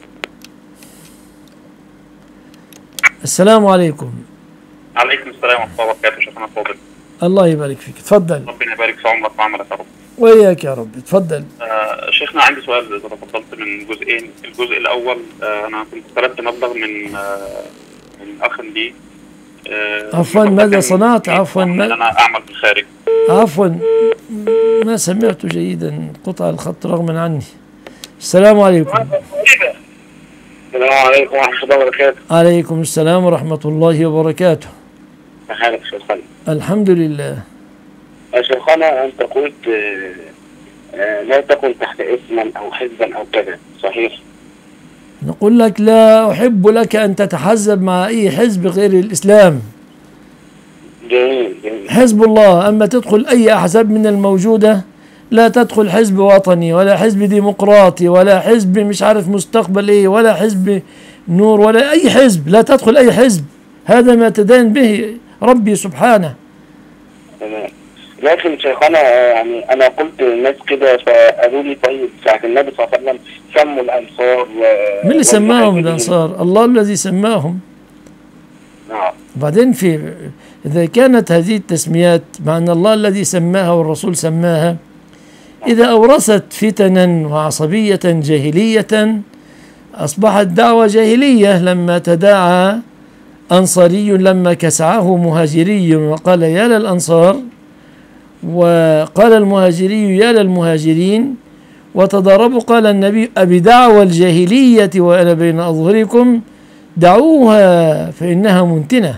السلام عليكم. عليكم السلام ورحمة الله وبركاته. شيخنا فاضل، الله يبارك فيك، تفضل. ربنا يبارك في عمرك وعمرك يا رب. وإياك يا رب، تفضل. آه شيخنا عندي سؤال إذا تفضلت من جزئين. الجزء الأول، آه أنا كنت طلبت مبلغ من آه من أخ لي. آه عفوا ماذا صنعت؟ عفوا ما أنا أعمل في الخارج. عفوا ما سمعت جيدا، قطع الخط رغما عني. السلام عليكم. السلام عليكم ورحمة الله وبركاته. عليكم السلام ورحمة الله وبركاته. حالك شيخنا؟ الحمد لله. يا شيخنا أنت قلت لا تكن تحت اسما أو حزبا أو كذا، صحيح؟ نقول لك لا أحب لك أن تتحزب مع أي حزب غير الإسلام. جميل جميل. حزب الله، أما تدخل أي أحزاب من الموجودة لا تدخل حزب وطني ولا حزب ديمقراطي ولا حزب مش عارف مستقبل إيه ولا حزب نور ولا أي حزب، لا تدخل أي حزب، هذا ما تدين به ربي سبحانه. تمام. لكن شيخنا يعني أنا قلت للناس كده فقالوا لي طيب ساعة النبي صلى الله عليه وسلم سموا الأنصار. من اللي سماهم الأنصار؟ الله الذي سماهم. نعم. بعدين في إذا كانت هذه التسميات مع أن الله الذي سماها والرسول سماها، إذا أورثت فتنا وعصبية جاهلية أصبحت دعوة جاهلية. لما تداعى أنصاري لما كسعه مهاجري وقال يا للأنصار، وقال المهاجري يا للمهاجرين، وتضاربوا، قال النبي أبدعوى الجاهلية وأنا بين أظهركم دعوها فإنها منتنة.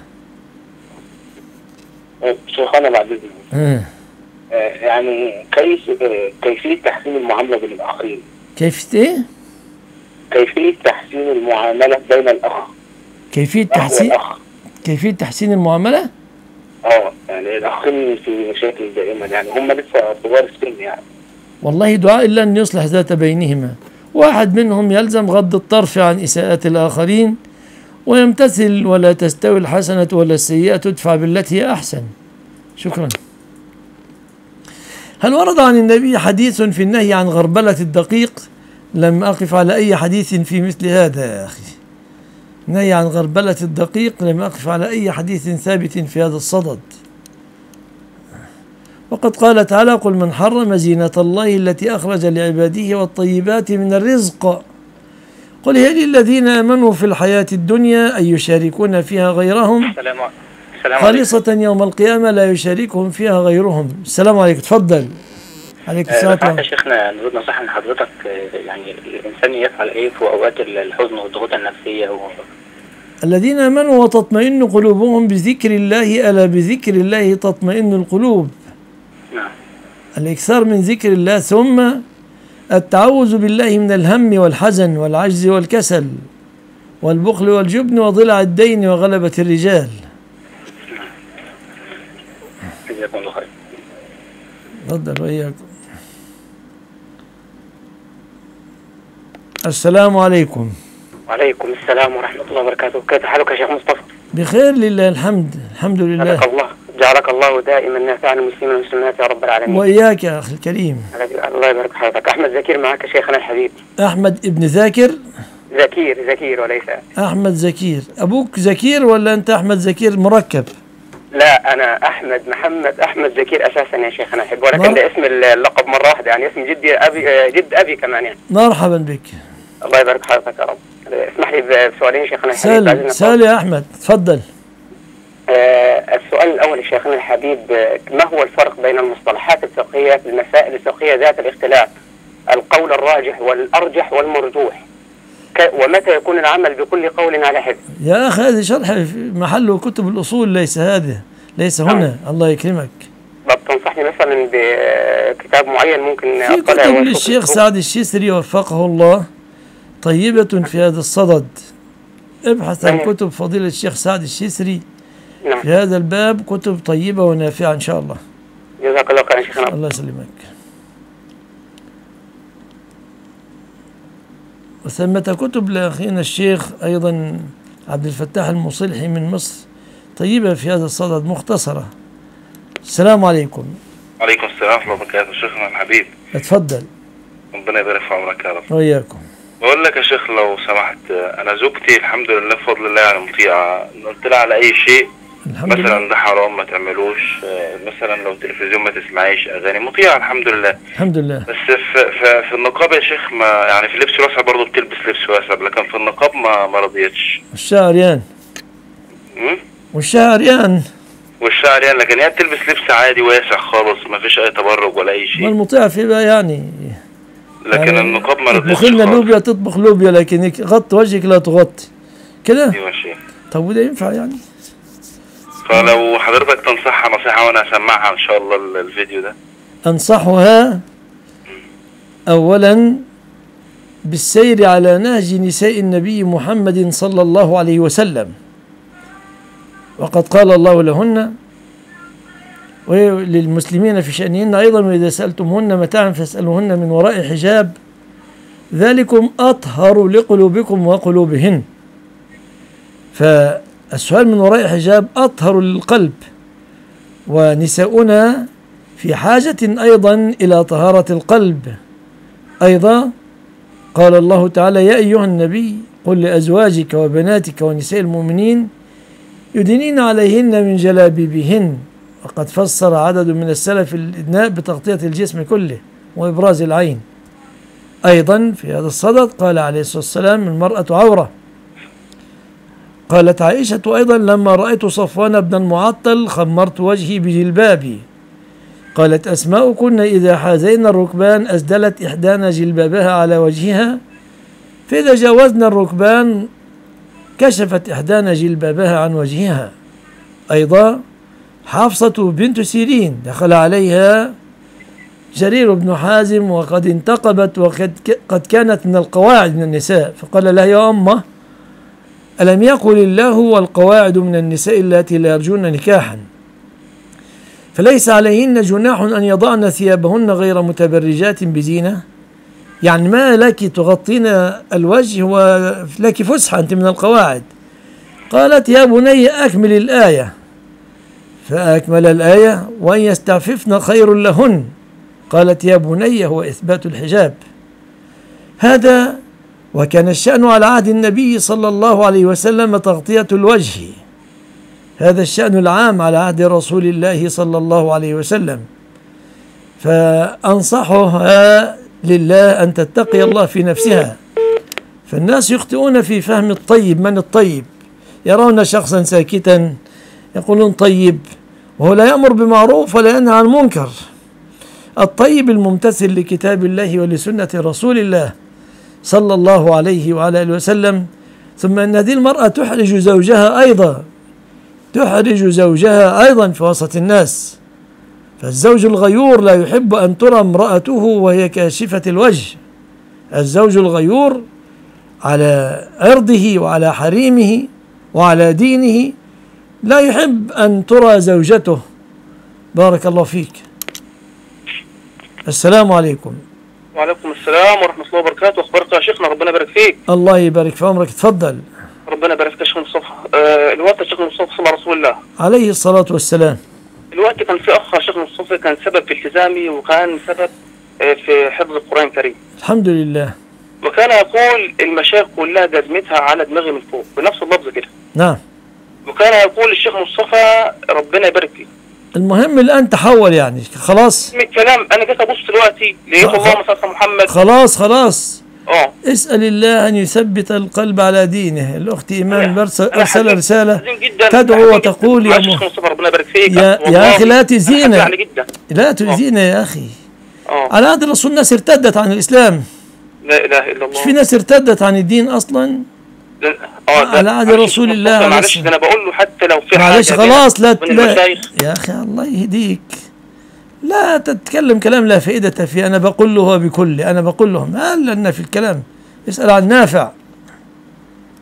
شيخنا بعد إذنك، يعني كيف كيفية تحسين المعاملة بين الأخين؟ كيف إيه؟ كيفية تحسين المعاملة بين الأخ. كيفية تحسين كيفية تحسين المعاملة؟ اه يعني الأخين في مشاكل دائما، يعني هم لسه صغار السن يعني. والله دعاء إلا أن يصلح ذات بينهما، واحد منهم يلزم غض الطرف عن إساءات الآخرين ويمتثل، ولا تستوي الحسنة ولا السيئة تدفع بالتي هي أحسن. شكرا. هل ورد عن النبي حديث في النهي عن غربلة الدقيق؟ لم أقف على أي حديث في مثل هذا يا أخي. نهي عن غربلة الدقيق لم أقف على أي حديث ثابت في هذا الصدد. وقد قال تعالى قل من حرم زينة الله التي أخرج لعباده والطيبات من الرزق قل هي للذين آمنوا في الحياة الدنيا أن يشاركون فيها غيرهم خالصة يوم القيامة لا يشاركهم فيها غيرهم. السلام عليكم. تفضل. عليك السلام. آه يا شيخنا نريد نصيحة من حضرتك، يعني الإنسان يفعل إيه في أوقات الحزن والضغوط النفسية و... الذين آمنوا وتطمئن قلوبهم بذكر الله ألا بذكر الله تطمئن القلوب. نعم. الإكثار من ذكر الله، ثم التعوذ بالله من الهم والحزن والعجز والكسل والبخل والجبن وضلع الدين وغلبة الرجال. جزاكم الله خير. تفضل. وإياكم. السلام عليكم. وعليكم السلام ورحمة الله وبركاته. كيف حالك يا شيخ مصطفى؟ بخير لله الحمد. الحمد لله. جعلك الله جعلك الله دائما نافعا المسلمين والمسلمات يا رب العالمين. وإياك يا أخي الكريم. الله يبارك في حضرتك. أحمد زكير معك شيخنا الحبيب. أحمد ابن ذاكر؟ زكير زكير وليس أحمد زكير. أبوك زكير ولا أنت أحمد زكير مركب؟ لا أنا أحمد محمد أحمد زكير أساسا يا شيخنا الحبيب، ولكن مر... ده اسم اللقب مرة واحدة، يعني اسم جدي أبي جد أبي كمان يعني. مرحبا بك. الله يبارك في حضرتك يا رب. اسمح لي بسؤالين شيخنا سال الحبيب. سال يا أحمد. تفضل. آه السؤال الأول يا شيخنا الحبيب، ما هو الفرق بين المصطلحات الفقهية في المسائل الفقهية ذات الاختلاف، القول الراجح والأرجح والمرجوح، ومتى يكون العمل بكل قول على حد؟ يا أخي هذا شرح محله كتب الأصول، ليس هذا ليس هنا. آه. الله يكرمك. طب تنصحني مثلا بكتاب معين ممكن في كتب للشيخ سعد الشيسري وفقه الله طيبة في هذا الصدد. ابحث عن كتب فضيلة الشيخ سعد الشيسري في هذا الباب، كتب طيبة ونافعة إن شاء الله. جزاك الله خير يا شيخنا. الله يسلمك. وثمة كتب لأخينا الشيخ أيضا عبد الفتاح المصلحي من مصر طيبة في هذا الصدد مختصرة. السلام عليكم. وعليكم السلام ورحمة الله وبركاته. شيخنا الحبيب اتفضل. ربنا يبارك في عمرك يا رب. وإياكم. بقول لك يا شيخ لو سمحت، انا زوجتي الحمد لله بفضل الله يعني مطيعة، قلت لها على اي شيء مثلا ده حرام ما تعملوش، مثلا لو تلفزيون ما تسمعيش اغاني، مطيعة الحمد لله. الحمد لله. بس في, في, في النقاب يا شيخ ما يعني في اللبس الواسع برضه بتلبس لبس واسع، لكن في النقاب ما ما رضيتش. وشها عريان. وشها عريان. وشها عريان، لكن هي بتلبس لبس عادي واسع خالص، ما فيش اي تبرج ولا اي شيء. ما المطيع في بقى يعني. لكن يعني النقاب ما رضيتش. تطبخ لنا لوبيا تطبخ لوبيا، لكن غط وجهك لا تغطي كده. ايوه يا شيخ. طب وده ينفع يعني؟ فلو حضرتك تنصحها نصيحة وانا هسمعها ان شاء الله الفيديو ده. انصحها اولا بالسير على نهج نساء النبي محمد صلى الله عليه وسلم، وقد قال الله لهن وللمسلمين في شأنهن أيضا: وإذا سألتمهن متاعا فاسألوهن من وراء حجاب ذلكم أطهر لقلوبكم وقلوبهن. فالسؤال من وراء حجاب أطهر للقلب، ونساؤنا في حاجة أيضا إلى طهارة القلب. أيضا قال الله تعالى: يا أيها النبي قل لأزواجك وبناتك ونساء المؤمنين يدنين عليهن من جلابيبهن. وقد فسر عدد من السلف الإدناء بتغطية الجسم كله وإبراز العين. أيضا في هذا الصدد قال عليه الصلاة والسلام: المرأة عورة. قالت عائشة أيضا: لما رأيت صفوان بن المعطل خمرت وجهي بجلبابي. قالت أسماء: كنا إذا حازينا الركبان أسدلت إحدانا جلبابها على وجهها، فإذا جاوزنا الركبان كشفت إحدانا جلبابها عن وجهها. أيضا حفصة بنت سيرين دخل عليها جرير بن حازم وقد انتقبت وقد قد كانت من القواعد من النساء، فقال لها: يا أمه ألم يقل الله والقواعد من النساء اللاتي لا يرجون نكاحا، فليس عليهن جناح أن يضعن ثيابهن غير متبرجات بزينة. يعني ما لك تغطين الوجه ولك فسحة، أنت من القواعد. قالت: يا بني أكمل الآية، فأكمل الآية: وأن يستعففن خير لهن. قالت: يا بني هو إثبات الحجاب. هذا وكان الشأن على عهد النبي صلى الله عليه وسلم تغطية الوجه، هذا الشأن العام على عهد رسول الله صلى الله عليه وسلم. فأنصحها لله أن تتقي الله في نفسها. فالناس يخطئون في فهم الطيب. من الطيب؟ يرون شخصا ساكتا يقولون طيب، وهو لا يأمر بمعروف ولا ينهى عن منكر. الطيب الممتثل لكتاب الله ولسنة رسول الله صلى الله عليه وعلى آله وسلم. ثم أن هذه المرأة تحرج زوجها أيضا، تحرج زوجها أيضا في وسط الناس. فالزوج الغيور لا يحب أن ترى امرأته وهي كاشفة الوجه. الزوج الغيور على عرضه وعلى حريمه وعلى دينه لا يحب أن ترى زوجته. بارك الله فيك. السلام عليكم. وعليكم السلام ورحمة الله وبركاته. أخبارك يا شيخنا؟ ربنا يبارك فيك. الله يبارك في عمرك. تفضل. ربنا يبارك فيك يا شيخ مصطفى. آه الوقت يا شيخ مصطفى صلى رسول الله عليه الصلاة والسلام. الوقت كان في أخ يا شيخ مصطفى كان سبب في التزامي، وكان سبب آه في حفظ القرآن الكريم. الحمد لله. وكان يقول المشايخ كلها جزمتها على دماغي من فوق، بنفس اللفظ كده. نعم. وكان يقول الشيخ مصطفى ربنا يبارك فيه. المهم الآن تحول يعني خلاص. من الكلام أنا جيت أبص دلوقتي لقيت اللهم صل على محمد. خلاص خلاص. اه اسأل الله أن يثبت القلب على دينه. الأخت إيمان أرسل رسالة تدعو وتقول يا شيخ مصطفى ربنا يبارك فيك. يا, يا أخي لا تزينا، لا تزينا يا أخي. أوه. على عهد الرسول ناس ارتدت عن الإسلام. لا إله إلا الله. مش في ناس ارتدت عن الدين أصلا. اه على عهد رسول الله. معلش ده انا بقول له حتى لو في معلش حاجه خلاص لا, لا يا اخي الله يهديك، لا تتكلم كلام لا فائدة فيه. انا بقول له هو بكل، انا بقول لهم هل لنا في الكلام. اسأل عن نافع.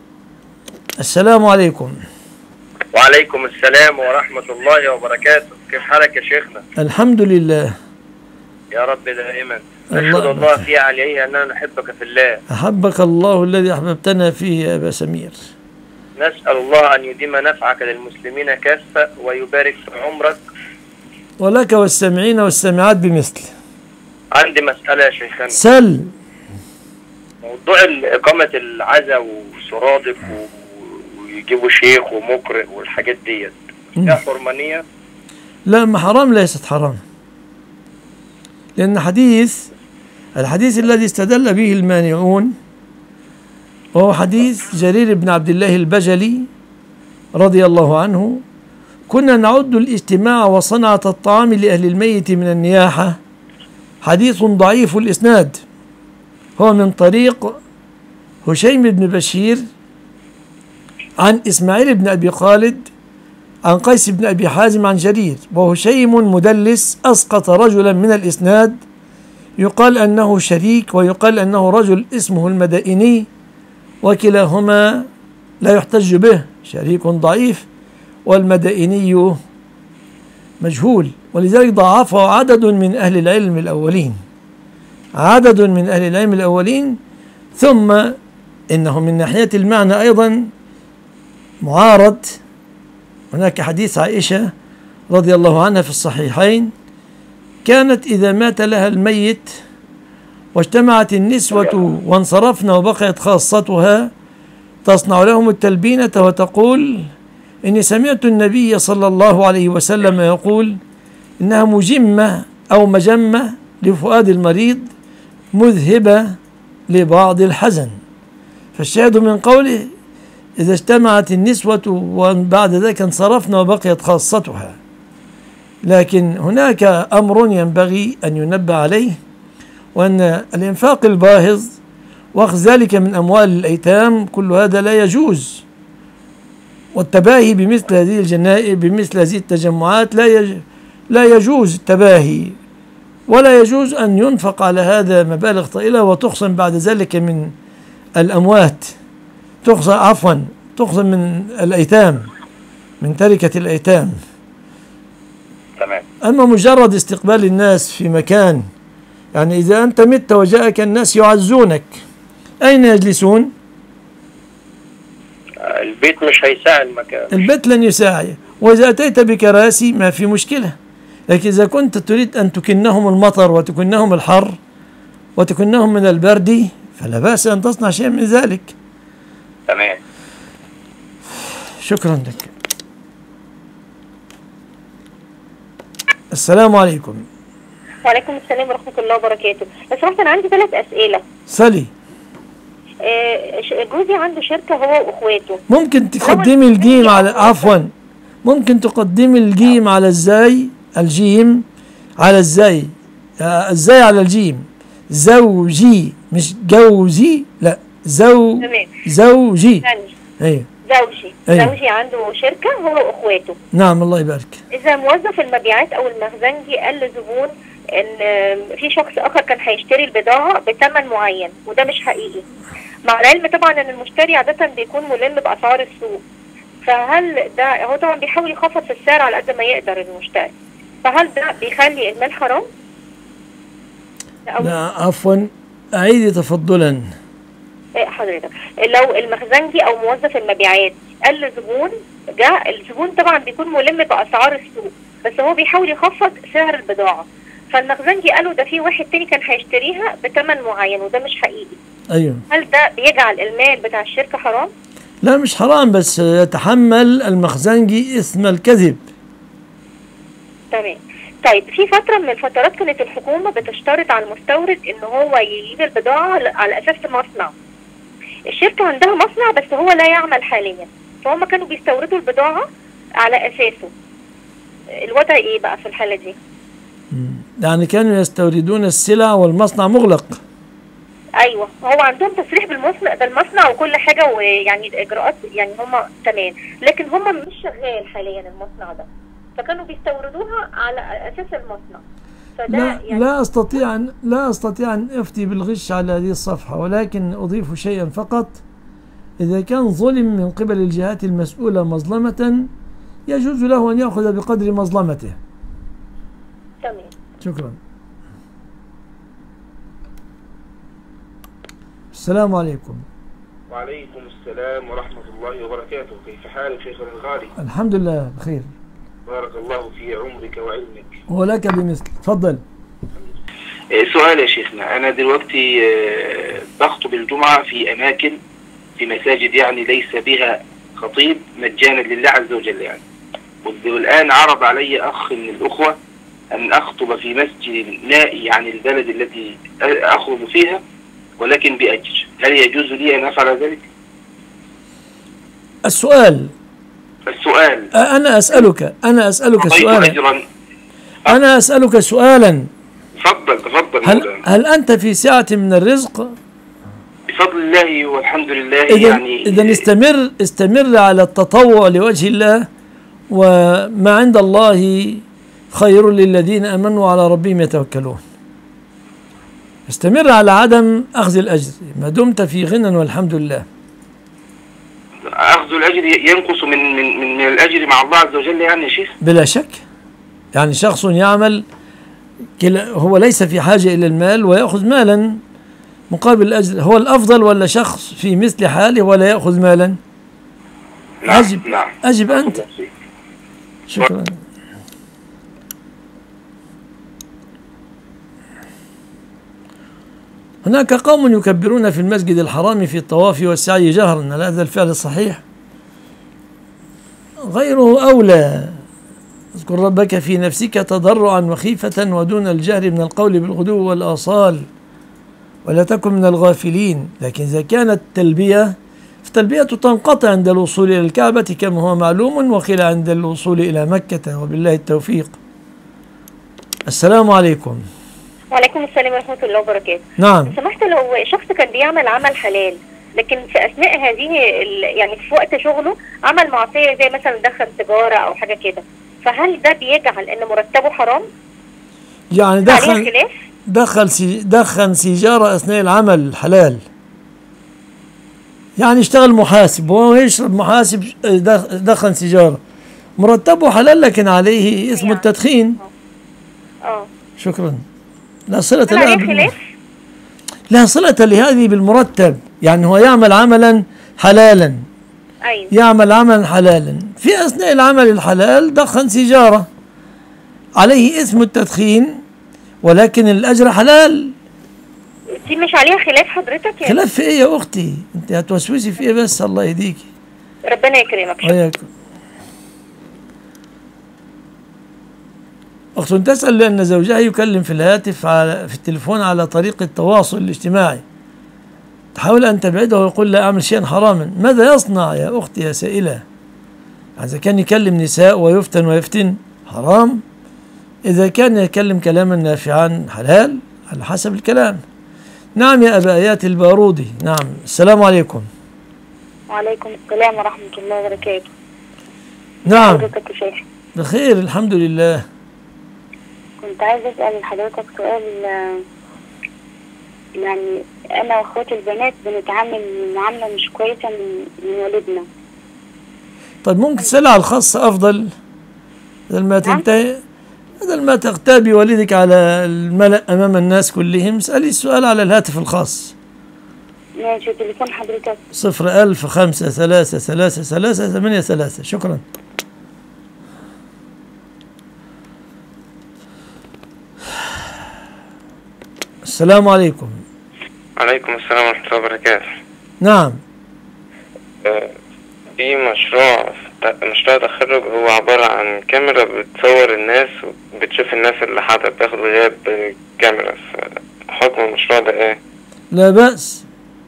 السلام عليكم. وعليكم السلام ورحمة الله وبركاته. كيف حالك يا شيخنا؟ الحمد لله. يا رب دائما. الله أشهد الله في عليه أننا نحبك في الله. أحبك الله الذي أحببتنا فيه يا أبا سمير. نسأل الله أن يديم نفعك للمسلمين كافة ويبارك في عمرك. ولك والسامعين والسامعات بمثل. عندي مسألة يا شيخنا. سل. موضوع إقامة العزاء وسرادق ويجيبوا شيخ ومقرئ والحاجات ديت فيها حرمانية؟ لا، ما حرام، ليست حرام. لأن حديث الحديث الذي استدل به المانعون وهو حديث جرير بن عبد الله البجلي رضي الله عنه: كنا نعد الاجتماع وصنعة الطعام لأهل الميت من النياحة. حديث ضعيف الإسناد، هو من طريق هشيم بن بشير عن إسماعيل بن أبي خالد عن قيس بن أبي حازم عن جرير، وهشيم مدلس أسقط رجلا من الإسناد يقال أنه شريك ويقال أنه رجل اسمه المدائني، وكلاهما لا يحتج به، شريك ضعيف والمدائني مجهول، ولذلك ضعفه عدد من أهل العلم الأولين عدد من أهل العلم الأولين ثم إنه من ناحية المعنى أيضا معارض. هناك حديث عائشة رضي الله عنها في الصحيحين: كانت إذا مات لها الميت واجتمعت النسوة وانصرفنا وبقيت خاصتها تصنع لهم التلبينة وتقول: إني سمعت النبي صلى الله عليه وسلم يقول إنها مجمة أو مجمة لفؤاد المريض مذهبة لبعض الحزن. فالشاهد من قوله: إذا اجتمعت النسوة وبعد ذلك انصرفنا وبقيت خاصتها. لكن هناك أمر ينبغي أن ينبه عليه، وأن الإنفاق الباهظ وأخذ ذلك من أموال الأيتام كل هذا لا يجوز، والتباهي بمثل هذه الجنائز بمثل هذه التجمعات لا يج... لا يجوز التباهي، ولا يجوز أن ينفق على هذا مبالغ طائلة وتخصم بعد ذلك من الأموات، تخصم عفوا تخصم من الأيتام، من تركة الأيتام. تمام. أما مجرد استقبال الناس في مكان، يعني إذا أنت مت وجاءك الناس يعزونك، أين يجلسون؟ البيت مش هيساعد المكان. البيت لن يساعد، وإذا أتيت بكراسي ما في مشكلة، لكن إذا كنت تريد أن تكنهم المطر وتكنهم الحر وتكنهم من البرد فلا بأس أن تصنع شيء من ذلك. تمام. شكرا لك. السلام عليكم. وعليكم السلام ورحمة الله وبركاته. بس رحت أنا عندي ثلاث أسئلة. سلي. آه جوزي عنده شركة هو وأخواته. ممكن تقدمي الجيم على عفوا ممكن تقدمي الجيم على الزاي، الجيم على الزاي، آه الزاي على الجيم. زوجي مش جوزي، لا زو تمام. زوجي. ايوه زوجي. أيوه. زوجي عنده شركة هو وأخواته. نعم الله يبارك. إذا موظف المبيعات أو المخزنجي قال لزبون إن في شخص آخر كان هيشتري البضاعة بثمن معين وده مش حقيقي، مع العلم طبعا إن المشتري عادة بيكون ملم بأسعار السوق، فهل ده هو طبعا بيحاول يخفض في السعر على قد ما يقدر المشتري، فهل ده بيخلي المال حرام؟ لا عفوا أعيدي تفضلا. حضرتك لو المخزنجي او موظف المبيعات قال لزبون، جاء الزبون طبعا بيكون ملم باسعار السوق بس هو بيحاول يخفض سعر البضاعه، فالمخزنجي قالوا ده في واحد تاني كان هيشتريها بثمن معين وده مش حقيقي. ايوه. هل ده بيجعل المال بتاع الشركه حرام؟ لا مش حرام، بس يتحمل المخزنجي اثم الكذب. تمام. طيب في فترة من الفترات كانت الحكومة بتشترط على المستورد ان هو يجيب البضاعة على اساس مصنع. الشركة عندها مصنع بس هو لا يعمل حاليا، فهم كانوا بيستوردوا البضاعة على اساسه. الوضع ايه بقى في الحالة دي؟ يعني كانوا يستوردون السلع والمصنع مغلق. ايوه، هو عندهم تصريح بالمصنع بالمصنع وكل حاجة، ويعني الاجراءات يعني هم تمام، لكن هم مش شغال حاليا المصنع ده، فكانوا بيستوردوها على اساس المصنع. فده لا يعني لا استطيع ان لا استطيع ان افتي بالغش على هذه الصفحه، ولكن اضيف شيئا فقط: اذا كان ظلم من قبل الجهات المسؤوله مظلمه يجوز له ان ياخذ بقدر مظلمته، تمام. شكرا. السلام عليكم. وعليكم السلام ورحمة الله وبركاته. كيف حالك شيخنا الغالي؟ الحمد لله بخير. بارك الله في عمرك وعلمك. ولك بمثل. تفضل. سؤال يا شيخنا، أنا دلوقتي بخطب الجمعة في أماكن في مساجد يعني ليس بها خطيب مجانا لله عز وجل يعني. والآن عرض علي أخ من الأخوة أن أخطب في مسجد نائي عن البلد التي أخطب فيها ولكن بأجر، هل يجوز لي أن أفعل ذلك؟ السؤال السؤال أنا أسألك أنا أسألك سؤالا أجرا. أنا أسألك سؤالا. تفضل تفضل. هل, هل أنت في سعة من الرزق؟ بفضل الله والحمد لله. إذن يعني إذا استمر استمر على التطوع لوجه الله، وما عند الله خير للذين آمنوا وعلى ربهم يتوكلون. استمر على عدم أخذ الأجر ما دمت في غنى والحمد لله. أخذ الأجر ينقص من من من الأجر مع الله عز وجل يعني يا شيخ؟ بلا شك. يعني شخص يعمل هو ليس في حاجة إلى المال ويأخذ مالا مقابل الأجر، هو الأفضل ولا شخص في مثل حاله ولا يأخذ مالا؟ نعم. أجب نعم. أجب أنت. شكرا. هناك قوم يكبرون في المسجد الحرام في الطواف والسعي جهرا، هل هذا الفعل صحيح؟ غيره أولى. اذكر ربك في نفسك تضرعا وخيفة ودون الجهر من القول بالغدو والآصال ولا تكن من الغافلين. لكن إذا كانت تلبية فالتلبية تنقطع عند الوصول إلى الكعبة كما هو معلوم، وقيل عند الوصول إلى مكة، وبالله التوفيق. السلام عليكم. وعليكم السلام ورحمة الله وبركاته. نعم. لو سمحت، لو شخص كان بيعمل عمل حلال لكن في أثناء هذه يعني في وقت شغله عمل معصية زي مثلا دخل سيجارة أو حاجة كده، فهل ده بيجعل إن مرتبه حرام؟ يعني دخل دخل سي دخن سيجارة أثناء العمل الحلال، يعني اشتغل محاسب وهو يشرب محاسب دخن سيجارة، مرتبه حلال لكن عليه اسم التدخين. اه شكرا. لا صلة لها بالمرتب. لا صلة لهذه بالمرتب، يعني هو يعمل عملا حلالا. أيوة. يعمل عملا حلالا، في أثناء العمل الحلال دخن سيجارة، عليه اسم التدخين ولكن الأجر حلال. دي مش عليها خلاف حضرتك يعني؟ خلاف في ايه يا اختي؟ انت هتوسوسي في ايه بس؟ الله يهديكي. ربنا يكرمك. وياكم. اخت تسأل لأن زوجها يكلم في الهاتف على في التليفون على طريق التواصل الاجتماعي، تحاول أن تبعده ويقول لا أعمل شيئا حراما. ماذا يصنع يا أختي يا سائلة؟ إذا كان يكلم نساء ويفتن ويفتن حرام، إذا كان يكلم كلاما نافعا حلال على حسب الكلام. نعم يا أبا آيات البارودي. نعم. السلام عليكم. وعليكم السلام ورحمة الله وبركاته. نعم. حضرتك يا شيخ؟ بخير الحمد لله. كنت عايز أسأل حضرتك سؤال. يعني أنا وأخواتي البنات بنتعامل معاملة مش كويسة من من والدنا. طيب ممكن تسأل على الخاص أفضل، بدل ما تنتهي بدل ما تغتابي والدك على الملأ أمام الناس كلهم، اسألي السؤال على الهاتف الخاص. ماشي. تليفون حضرتك؟ صفر ألف خمسة ثلاثة ثلاثة ثلاثة ثمانية ثلاثة. شكرا. السلام عليكم. عليكم السلام ورحمة الله وبركاته. نعم. في مشروع مشروع تخرج هو عبارة عن كاميرا بتصور الناس وبتشوف الناس اللي حاضرة بتاخد غياب بالكاميرا، حكم المشروع ده ايه؟ لا بأس.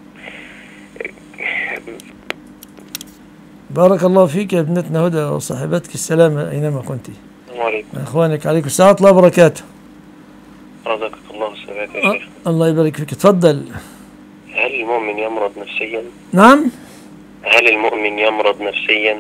بارك الله فيك يا ابنتنا هدى وصاحبتك السلامة أينما كنت. وعليكم. أخوانك عليكم السلام الله وبركاته. رزقك الله السلامات يا شيخ. الله يبارك فيك. تفضل. هل المؤمن يمرض نفسيا؟ نعم. هل المؤمن يمرض نفسيا؟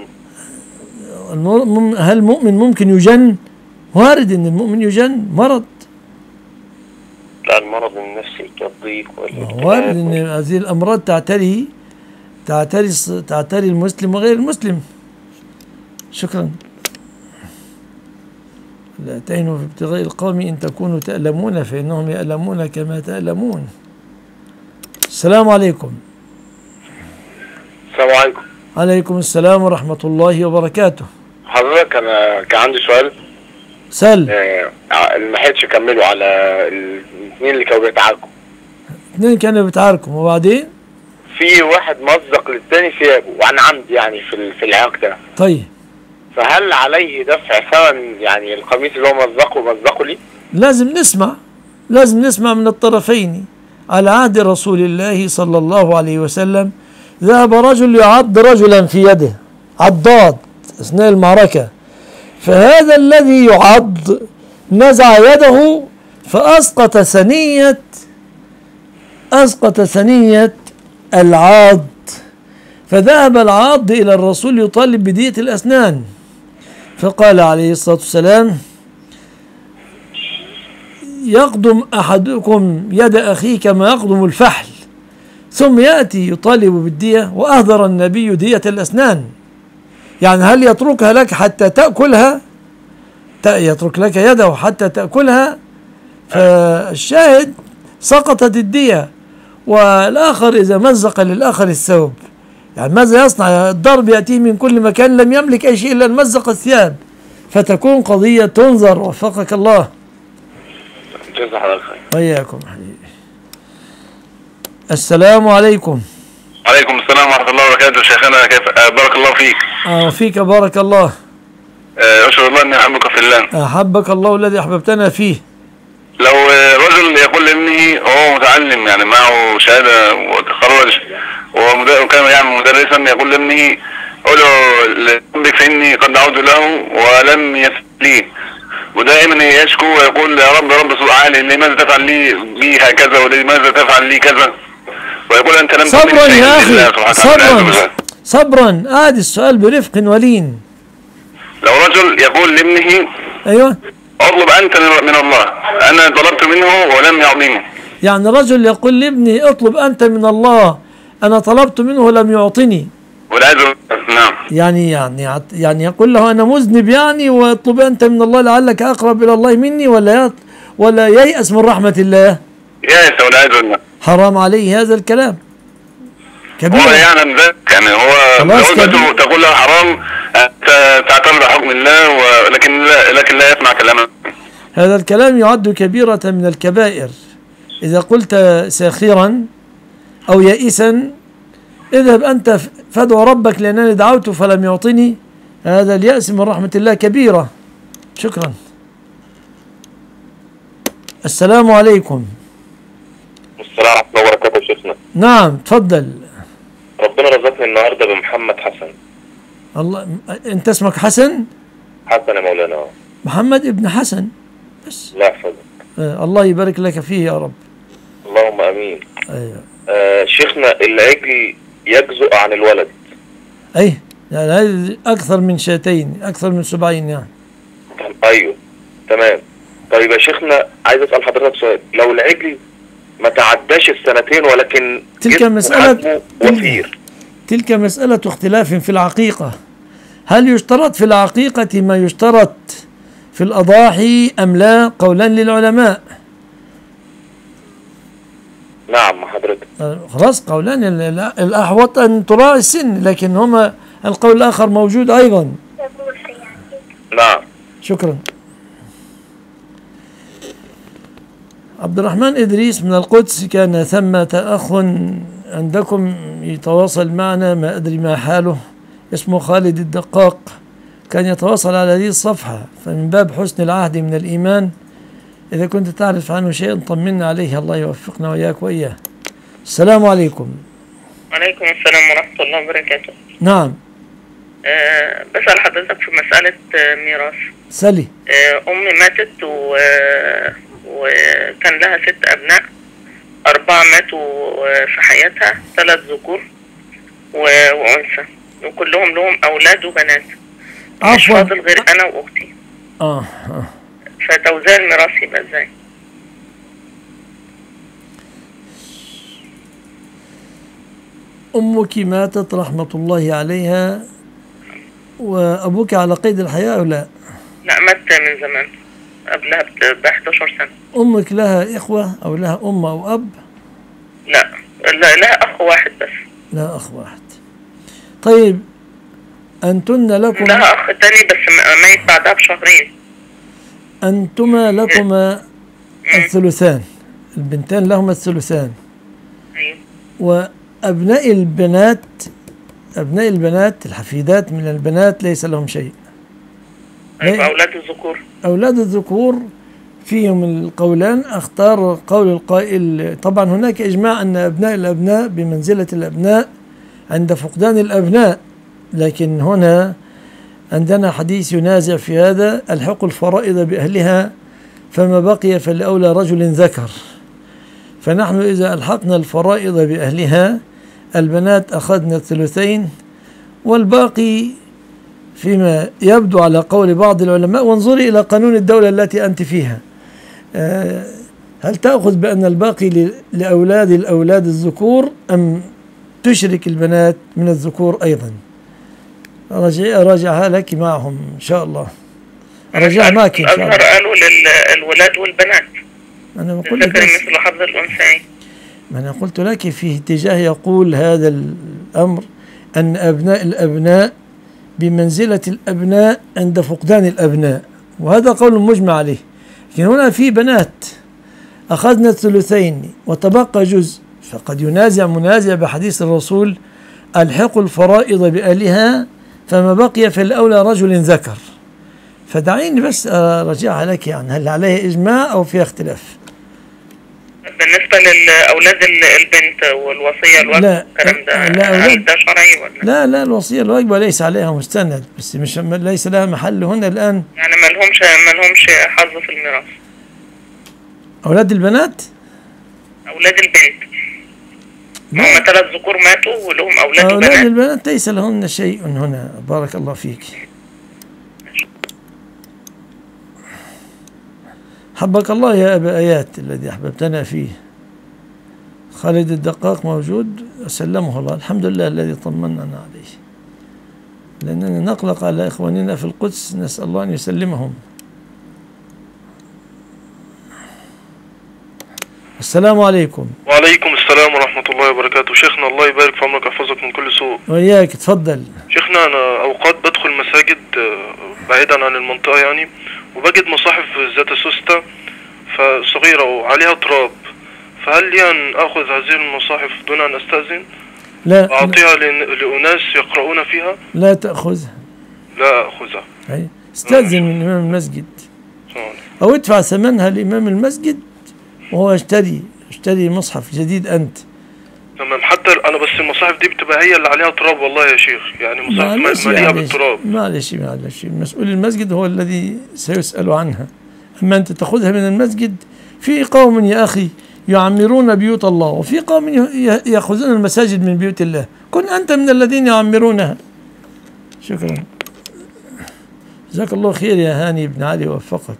هل المؤمن ممكن يجن؟ وارد ان المؤمن يجن مرض. لا، المرض النفسي كالضيق والاكتئاب. وارد ان هذه الامراض تعتري تعتري تعتري المسلم وغير المسلم. شكرا. لا تهنوا في ابتغاء القوم إن تكونوا تألمون فإنهم يألمون كما تألمون. السلام عليكم. السلام عليكم. عليكم السلام ورحمة الله وبركاته. حضرتك أنا كان عندي سؤال. سل. آه ما لحقتش أكمله على الاثنين اللي كانوا بيتعاركوا. اثنين كانوا بيتعاركوا وبعدين؟ في واحد مزق للتاني ثيابه وعن عمد يعني في في العراق ده. طيب. فهل عليه دفع ثمن يعني القميص اللي هو مزقه مزقه ليه؟ لازم نسمع لازم نسمع من الطرفين. على عهد رسول الله صلى الله عليه وسلم ذهب رجل يعض رجلا في يده عضاد أثناء المعركة، فهذا الذي يعض نزع يده فأسقط ثنية أسقط ثنية العاض، فذهب العاض إلى الرسول يطالب بدية الأسنان، فقال عليه الصلاة والسلام يقدم أحدكم يد أخيه كما يقدم الفحل، ثم يأتي يطالب بالدية، وأهدر النبي دية الأسنان. يعني هل يتركها لك حتى تأكلها؟ يترك لك يده حتى تأكلها؟ فالشاهد سقطت الدية. والآخر إذا مزق للآخر الثوب، يعني ماذا يصنع؟ الضرب يأتيه من كل مكان، لم يملك أي شيء إلا أن مزق الثياب، فتكون قضية تنظر. وفقك الله. جزاك الله خير. وإياكم حبيبي. السلام عليكم. عليكم السلام ورحمة الله وبركاته. شيخنا كيف؟ آه بارك الله فيك. آه فيك بارك الله. آه أشهد الله أني أحبك في الله. أحبك الله الذي أحببتنا فيه. لو رجل يقول لابنه هو متعلم يعني معه شهادة وتخرج وكان يعني مدرسا، يقول لابنه قل لربك فإني قد دعوت له ولم يستجب، ودائما يشكو ويقول يا رب رب سوء عالي لماذا تفعل لي بي هكذا ولماذا تفعل لي كذا، ويقول أنت لم تكن صبرا يا أخي صبرا صبرا. هذا السؤال برفق ولين. لو رجل يقول لابنه أيوه اطلب أنت من الله، أنا طلبت منه ولم يعطيني. يعني رجل يقول لابني اطلب أنت من الله، أنا طلبت منه ولم يعطني. والعياذ نعم. يعني يعني يعني يقول له أنا مذنب يعني واطلب أنت من الله لعلك أقرب إلى الله مني، ولا ولا ييأس من رحمة الله؟ ييأس والعياذ بالله. حرام عليه هذا الكلام. كبير. هو يعني ذلك يعني هو زوجته تقول له حرام تعتمد على حكم الله، ولكن لا لكن لا يسمع كلامه. هذا الكلام يعد كبيرة من الكبائر. إذا قلت ساخرا أو يائسا اذهب أنت فادع ربك لأنني دعوت فلم يعطني، هذا اليأس من رحمة الله كبيرة. شكرا. السلام عليكم. السلام ورحمة الله وبركاته. شيخنا نعم تفضل. ربنا رزقني النهارده بمحمد حسن. الله. انت اسمك حسن؟ حسن يا مولانا. محمد ابن حسن بس. لا يحفظك. آه الله يبارك لك فيه يا رب. اللهم امين. ايوه. آه شيخنا العجل يجزؤ عن الولد. اي يعني هذه اكثر من شاتين، اكثر من سبعين يعني. ايوه تمام. طيب يا شيخنا عايز اسال حضرتك سؤال، لو العجل ما تعداش السنتين ولكن تلك مسألة وفير. تلك مسألة اختلاف في العقيقة. هل يشترط في العقيقة ما يشترط في الأضاحي أم لا؟ قولان للعلماء. نعم حضرتك. خلاص قولان. الأحوط أن تراعي السن، لكن هما القول الآخر موجود أيضا. نعم. شكرا. عبد الرحمن إدريس من القدس، كان ثمة أخ عندكم يتواصل معنا، ما أدري ما حاله، اسمه خالد الدقاق، كان يتواصل على هذه الصفحة، فمن باب حسن العهد من الإيمان إذا كنت تعرف عنه شيئا طمنا عليه، الله يوفقنا وإياك وإياه. السلام عليكم. وعليكم السلام ورحمة الله وبركاته. نعم. أه بسأل حضرتك في مسألة آه ميراث. سلي. أه أمي ماتت و... وكان لها ست أبناء، أربعة ماتوا في حياتها، ثلاث ذكور و... وأنثى، وكلهم لهم أولاد وبنات. مش فاضل غير أنا وأختي. آه آه. فتوزيع الميراث يبقى إزاي؟ أمك ماتت رحمة الله عليها، وأبوك على قيد الحياة أو لا؟ لا مات من زمان. قبلها ب حداشر سنة. أمك لها إخوة أو لها أم أو أب؟ لا لا لها أخ واحد بس. لا أخ واحد. طيب أنتن لكم لها أخ تاني بس ميت بعدها بشهرين. أنتما لكما الثلثان، البنتان لهما الثلثان. أيوه. وأبناء البنات أبناء البنات الحفيدات من البنات ليس لهم شيء. أيوه أولاد الذكور. أولاد الذكور فيهم القولان، أختار قول القائل. طبعا هناك إجماع أن أبناء الأبناء بمنزلة الأبناء عند فقدان الأبناء، لكن هنا عندنا حديث ينازع في هذا: الحق الفرائض بأهلها فما بقي فلأولى رجل ذكر. فنحن إذا ألحقنا الفرائض بأهلها البنات أخذنا الثلثين، والباقي فيما يبدو على قول بعض العلماء. وانظري إلى قانون الدولة التي أنت فيها، هل تأخذ بأن الباقي لأولاد الأولاد الذكور أم تشرك البنات من الذكور أيضا؟ أراجع أراجعها لك معهم إن شاء الله، أراجعها معك إن شاء الله. الأزهر قالوا للولاد والبنات أنا بقول لك مثل حظ الأنثيين. ما أنا قلت لك في اتجاه يقول هذا الأمر أن أبناء الأبناء بمنزلة الأبناء عند فقدان الأبناء، وهذا قول مجمع عليه. لكن هنا في بنات أخذنا الثلثين وتبقى جزء، فقد ينازع منازع بحديث الرسول: الحق الفرائض بأهلها فما بقي فالأولى رجل ذكر. فدعيني بس أرجعها لك، يعني هل عليها إجماع أو فيها اختلاف؟ بالنسبة لأولاد البنت والوصية الواجبة الكلام ده لا ده شرعي ولا؟ لا لا الوصية الواجبة ليس عليها مستند، بس مش ليس لها محل هنا الآن. يعني ما لهمش ما لهمش حظ في الميراث. أولاد البنات؟ أولاد البنت هم ثلاث ذكور ماتوا ولهم أولاد أولاد وبنات. البنات ليس لهن شيء هنا. بارك الله فيك. حبك الله يا أبا آيات الذي أحببتنا فيه. خالد الدقاق موجود، أسلمه الله. الحمد لله الذي طمنا عليه، لأننا نقلق على إخواننا في القدس، نسأل الله أن يسلمهم. السلام عليكم. وعليكم السلام ورحمة الله وبركاته. شيخنا الله يبارك في عمرك ويحفظك من كل سوء. وإياك، تفضل. شيخنا أنا أوقات بدخل مساجد بعيدا عن المنطقة يعني، وبجد مصاحف ذات سوستة فصغيرة وعليها تراب، فهل لي أن أخذ هذه المصاحف دون أن أستأذن؟ لا. أعطيها لأناس يقرؤون فيها؟ لا تأخذها. لا أخذها. أي. استأذن من إمام المسجد أو ادفع ثمنها لإمام المسجد وهو اشتري اشتري مصحف جديد أنت. تمام. حتى أنا بس المصاحف دي بتبقى هي اللي عليها تراب والله يا شيخ، يعني مصاحف مليئة بالتراب. معلش معلش مسؤول المسجد هو الذي سيسأل عنها. أما أنت تأخذها من المسجد، في قوم يا أخي يعمرون بيوت الله، وفي قوم يأخذون المساجد من بيوت الله. كن أنت من الذين يعمرونها. شكرا، جزاك الله خير يا هاني بن علي ووفقك.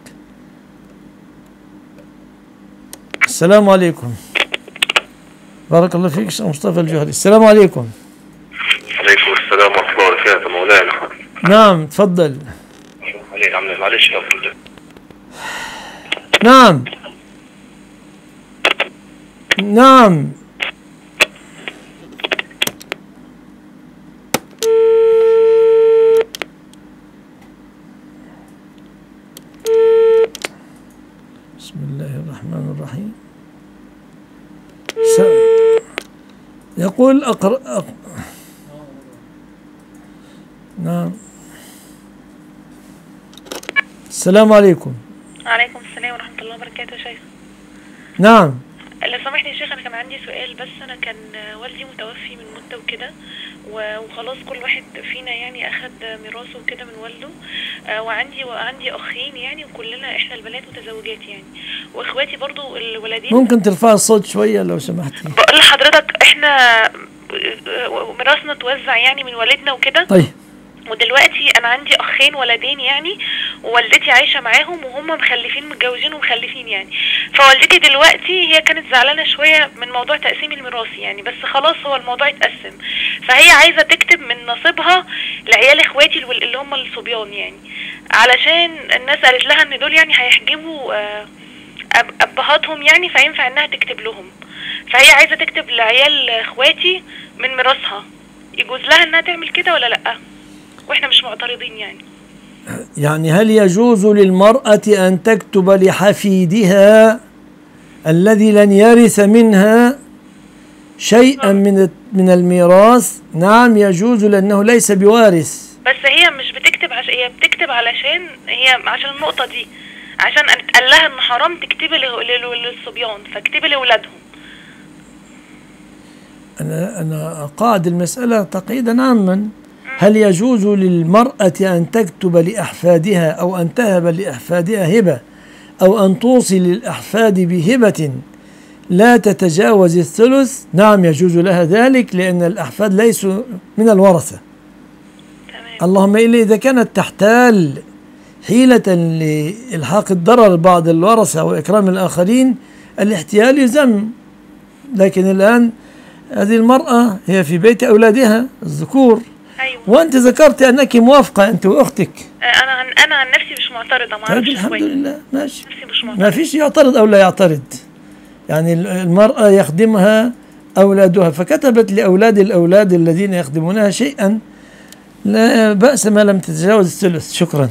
السلام عليكم. بارك الله فيك شيخ مصطفى الجوهري. السلام عليكم. عليكم السلام ورحمة الله وبركاته مولانا. نعم تفضل. معلش يا نعم نعم بسم الله الرحمن الرحيم. س... يقول أقرأ أق... نعم. السلام عليكم. وعليكم السلام ورحمة الله وبركاته يا شيخ. نعم. لو سمحني يا شيخ، أنا كان عندي سؤال، بس أنا كان والدي متوفي من مدة وكده، وخلاص كل واحد فينا يعني أخد ميراثه وكده من والده، وعندي وعندي أخين يعني، وكلنا إحنا البنات متزوجات يعني، وإخواتي برضو الولدين. ممكن ترفع الصوت شوية لو سمحتي؟ بقول لحضرتك إحنا ميراثنا توزع يعني من والدنا وكده. طيب. ودلوقتي انا عندي اخين ولدين يعني، ووالدتي عايشه معاهم وهم مخلفين متجوزين ومخلفين يعني. فوالدتي دلوقتي هي كانت زعلانه شويه من موضوع تقسيم الميراث يعني، بس خلاص هو الموضوع اتقسم، فهي عايزه تكتب من نصيبها لعيال اخواتي اللي هم الصبيان يعني. علشان الناس قالت لها ان دول يعني هيحجبوا آه، أب- ابهاتهم يعني، فينفع انها تكتب لهم، فهي عايزة تكتب لعيال اخواتي من ميراثها، يجوز لها انها تعمل كده ولا لا؟ واحنا مش معترضين يعني. يعني هل يجوز للمرأة أن تكتب لحفيدها الذي لن يرث منها شيئا من من الميراث؟ نعم يجوز، لأنه ليس بوارث. بس هي مش بتكتب عش... هي بتكتب علشان هي عشان النقطة دي، عشان قال لها ان حرام تكتبي ل- ل- للصبيان، فاكتبي لاولادهم. أنا أنا أقاعد المسألة تقييدا عاما. هل يجوز للمرأة أن تكتب لأحفادها أو أن تهب لأحفادها هبة أو أن توصي للأحفاد بهبة لا تتجاوز الثلث؟ نعم يجوز لها ذلك، لأن الأحفاد ليسوا من الورثة. اللهم إلا إذا كانت تحتال حيلة لإلحاق الضرر بعض الورثة وإكرام الآخرين، الاحتيال يذم. لكن الآن هذه المرأة هي في بيت أولادها الذكور. أيوة. وأنت ذكرت أنك موافقة أنت وأختك. انا عن انا عن نفسي مش معترضة، ما طيب اعرفش الحمد كويس. لله ماشي. نفسي مش ما معترضة. فيش يعترض أو لا يعترض. يعني المرأة يخدمها أولادها، فكتبت لأولاد الأولاد الذين يخدمونها شيئا لا بأس ما لم تتجاوز الثلث. شكرا.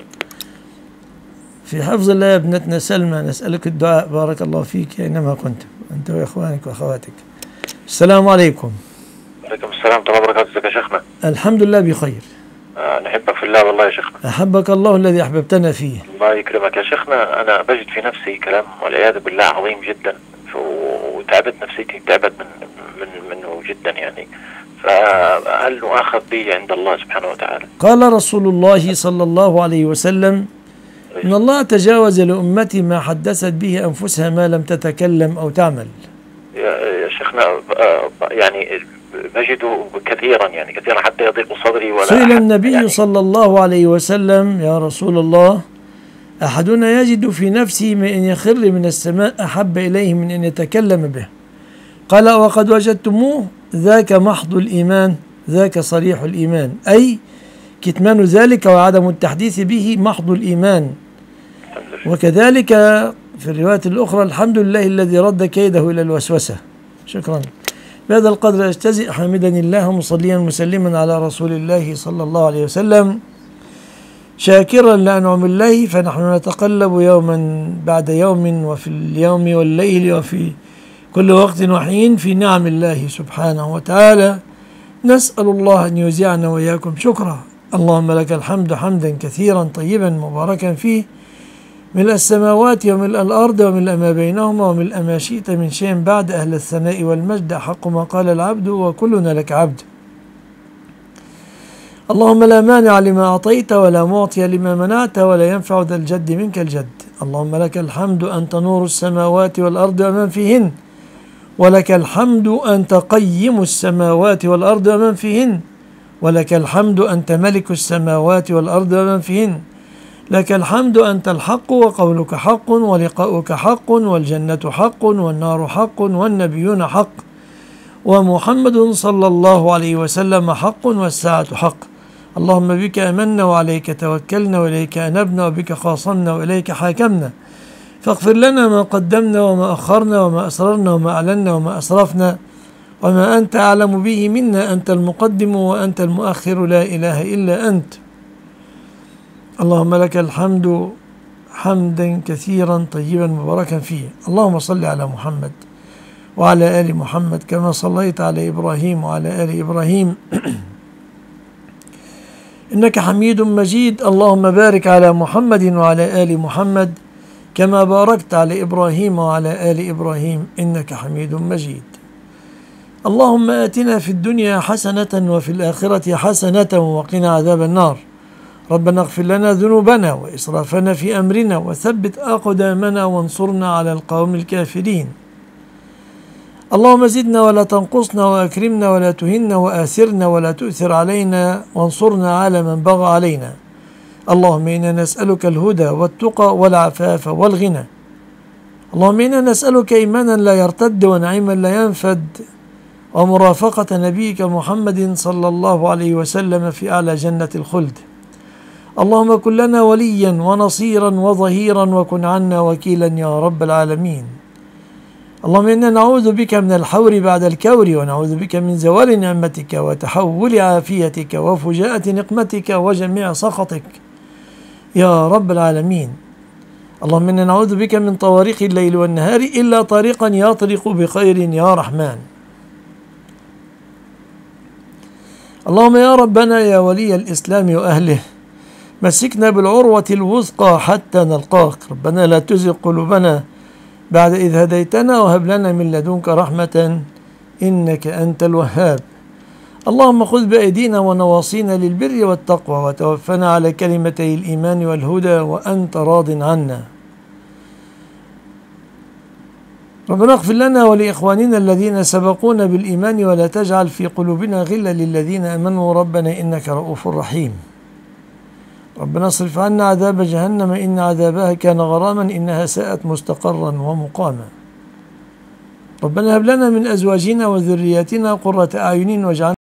في حفظ الله يا ابنتنا سلمى، نسألك الدعاء. بارك الله فيك أينما كنت أنت وإخوانك وأخواتك. السلام عليكم. وعليكم السلام ورحمة الله وبركاته. ازيك يا شيخنا؟ الحمد لله بخير. آه نحبك في الله والله يا شيخنا. أحبك الله الذي أحببتنا فيه. الله يكرمك يا شيخنا. أنا بجد في نفسي كلام والعياذ بالله عظيم جدا، وتعبت نفسيتي، تعبت من من منه جدا يعني. فهل نؤاخذ به عند الله سبحانه وتعالى؟ قال رسول الله صلى الله عليه وسلم: إن الله تجاوز لأمتي ما حدثت به أنفسها ما لم تتكلم أو تعمل. يا يا شيخنا آه، يعني بجده كثيرا يعني كثيرا حتى يضيق صدري ولا سئل أحد النبي يعني. صلى الله عليه وسلم: يا رسول الله، أحدنا يجد في نفسه ما إن يخر من السماء أحب إليه من أن يتكلم به. قال: وقد وجدتموه، ذاك محض الإيمان، ذاك صريح الإيمان، أي كتمان ذلك وعدم التحديث به محض الإيمان. وكذلك في الرواية الأخرى: الحمد لله الذي رد كيده إلى الوسوسة. شكرا. بهذا القدر أجتزئ حامدا الله مصليا مسلما على رسول الله صلى الله عليه وسلم، شاكرا لأنعم الله، فنحن نتقلب يوما بعد يوم وفي اليوم والليل وفي كل وقت وحين في نعم الله سبحانه وتعالى. نسأل الله أن يوزعنا وإياكم شكرا. اللهم لك الحمد حمدا كثيرا طيبا مباركا فيه، ملء السماوات وملء الأرض وملء ما بينهما وملء ما شئت من شيء بعد. أهل الثناء والمجد حق ما قال العبد وكلنا لك عبد. اللهم لا مانع لما أعطيت ولا معطي لما منعت ولا ينفع ذا الجد منك الجد. اللهم لك الحمد أنت نور السماوات والأرض ومن فيهن، ولك الحمد أنت قيم السماوات والأرض ومن فيهن، ولك الحمد أنت ملك السماوات والأرض ومن فيهن، لك الحمد أنت الحق وقولك حق ولقاؤك حق والجنة حق والنار حق والنبيون حق ومحمد صلى الله عليه وسلم حق والساعة حق. اللهم بك أمنا وعليك توكلنا وإليك أنبنا وبك خاصمنا وإليك حاكمنا، فاغفر لنا ما قدمنا وما أخرنا وما أسررنا وما أعلنا وما أسرفنا وما أنت أعلم به منا، أنت المقدم وأنت المؤخر، لا إله إلا أنت. اللهم لك الحمد حمدا كثيرا طيبا مباركا فيه. اللهم صل على محمد وعلى آل محمد كما صليت على إبراهيم وعلى آل إبراهيم إنك حميد مجيد. اللهم بارك على محمد وعلى آل محمد كما باركت على إبراهيم وعلى آل إبراهيم إنك حميد مجيد. اللهم آتنا في الدنيا حسنة وفي الآخرة حسنة وقنا عذاب النار. ربنا اغفر لنا ذنوبنا وإسرافنا في أمرنا وثبت أقدامنا وانصرنا على القوم الكافرين. اللهم زدنا ولا تنقصنا وأكرمنا ولا تهنا وآثرنا ولا تؤثر علينا وانصرنا على من بغى علينا. اللهم إنا نسألك الهدى والتقى والعفاف والغنى. اللهم إنا نسألك إيمانا لا يرتد ونعيما لا ينفد ومرافقة نبيك محمد صلى الله عليه وسلم في أعلى جنة الخلد. اللهم كن لنا وليا ونصيرا وظهيرا وكن عنا وكيلا يا رب العالمين. اللهم إنا نعوذ بك من الحور بعد الكور، ونعوذ بك من زوال نعمتك وتحول عافيتك وفجاءة نقمتك وجميع سخطك يا رب العالمين. اللهم إنا نعوذ بك من طوارق الليل والنهار إلا طريقا يطرق بخير يا رحمن. اللهم يا ربنا يا ولي الإسلام وأهله، مسكنا بالعروة الوثقى حتى نلقاك. ربنا لا تزغ قلوبنا بعد إذ هديتنا وهب لنا من لدنك رحمة إنك أنت الوهاب. اللهم خذ بأيدينا ونواصينا للبر والتقوى، وتوفنا على كلمتي الإيمان والهدى وأنت راض عنا. ربنا اغفر لنا ولإخواننا الذين سبقونا بالإيمان ولا تجعل في قلوبنا غلا للذين آمنوا ربنا إنك رؤوف رحيم. ربنا اصرف عنا عذاب جهنم إن عذابها كان غراما إنها ساءت مستقرا ومقاما. ربنا هب لنا من أزواجنا وذرياتنا قرة أعين واجعلنا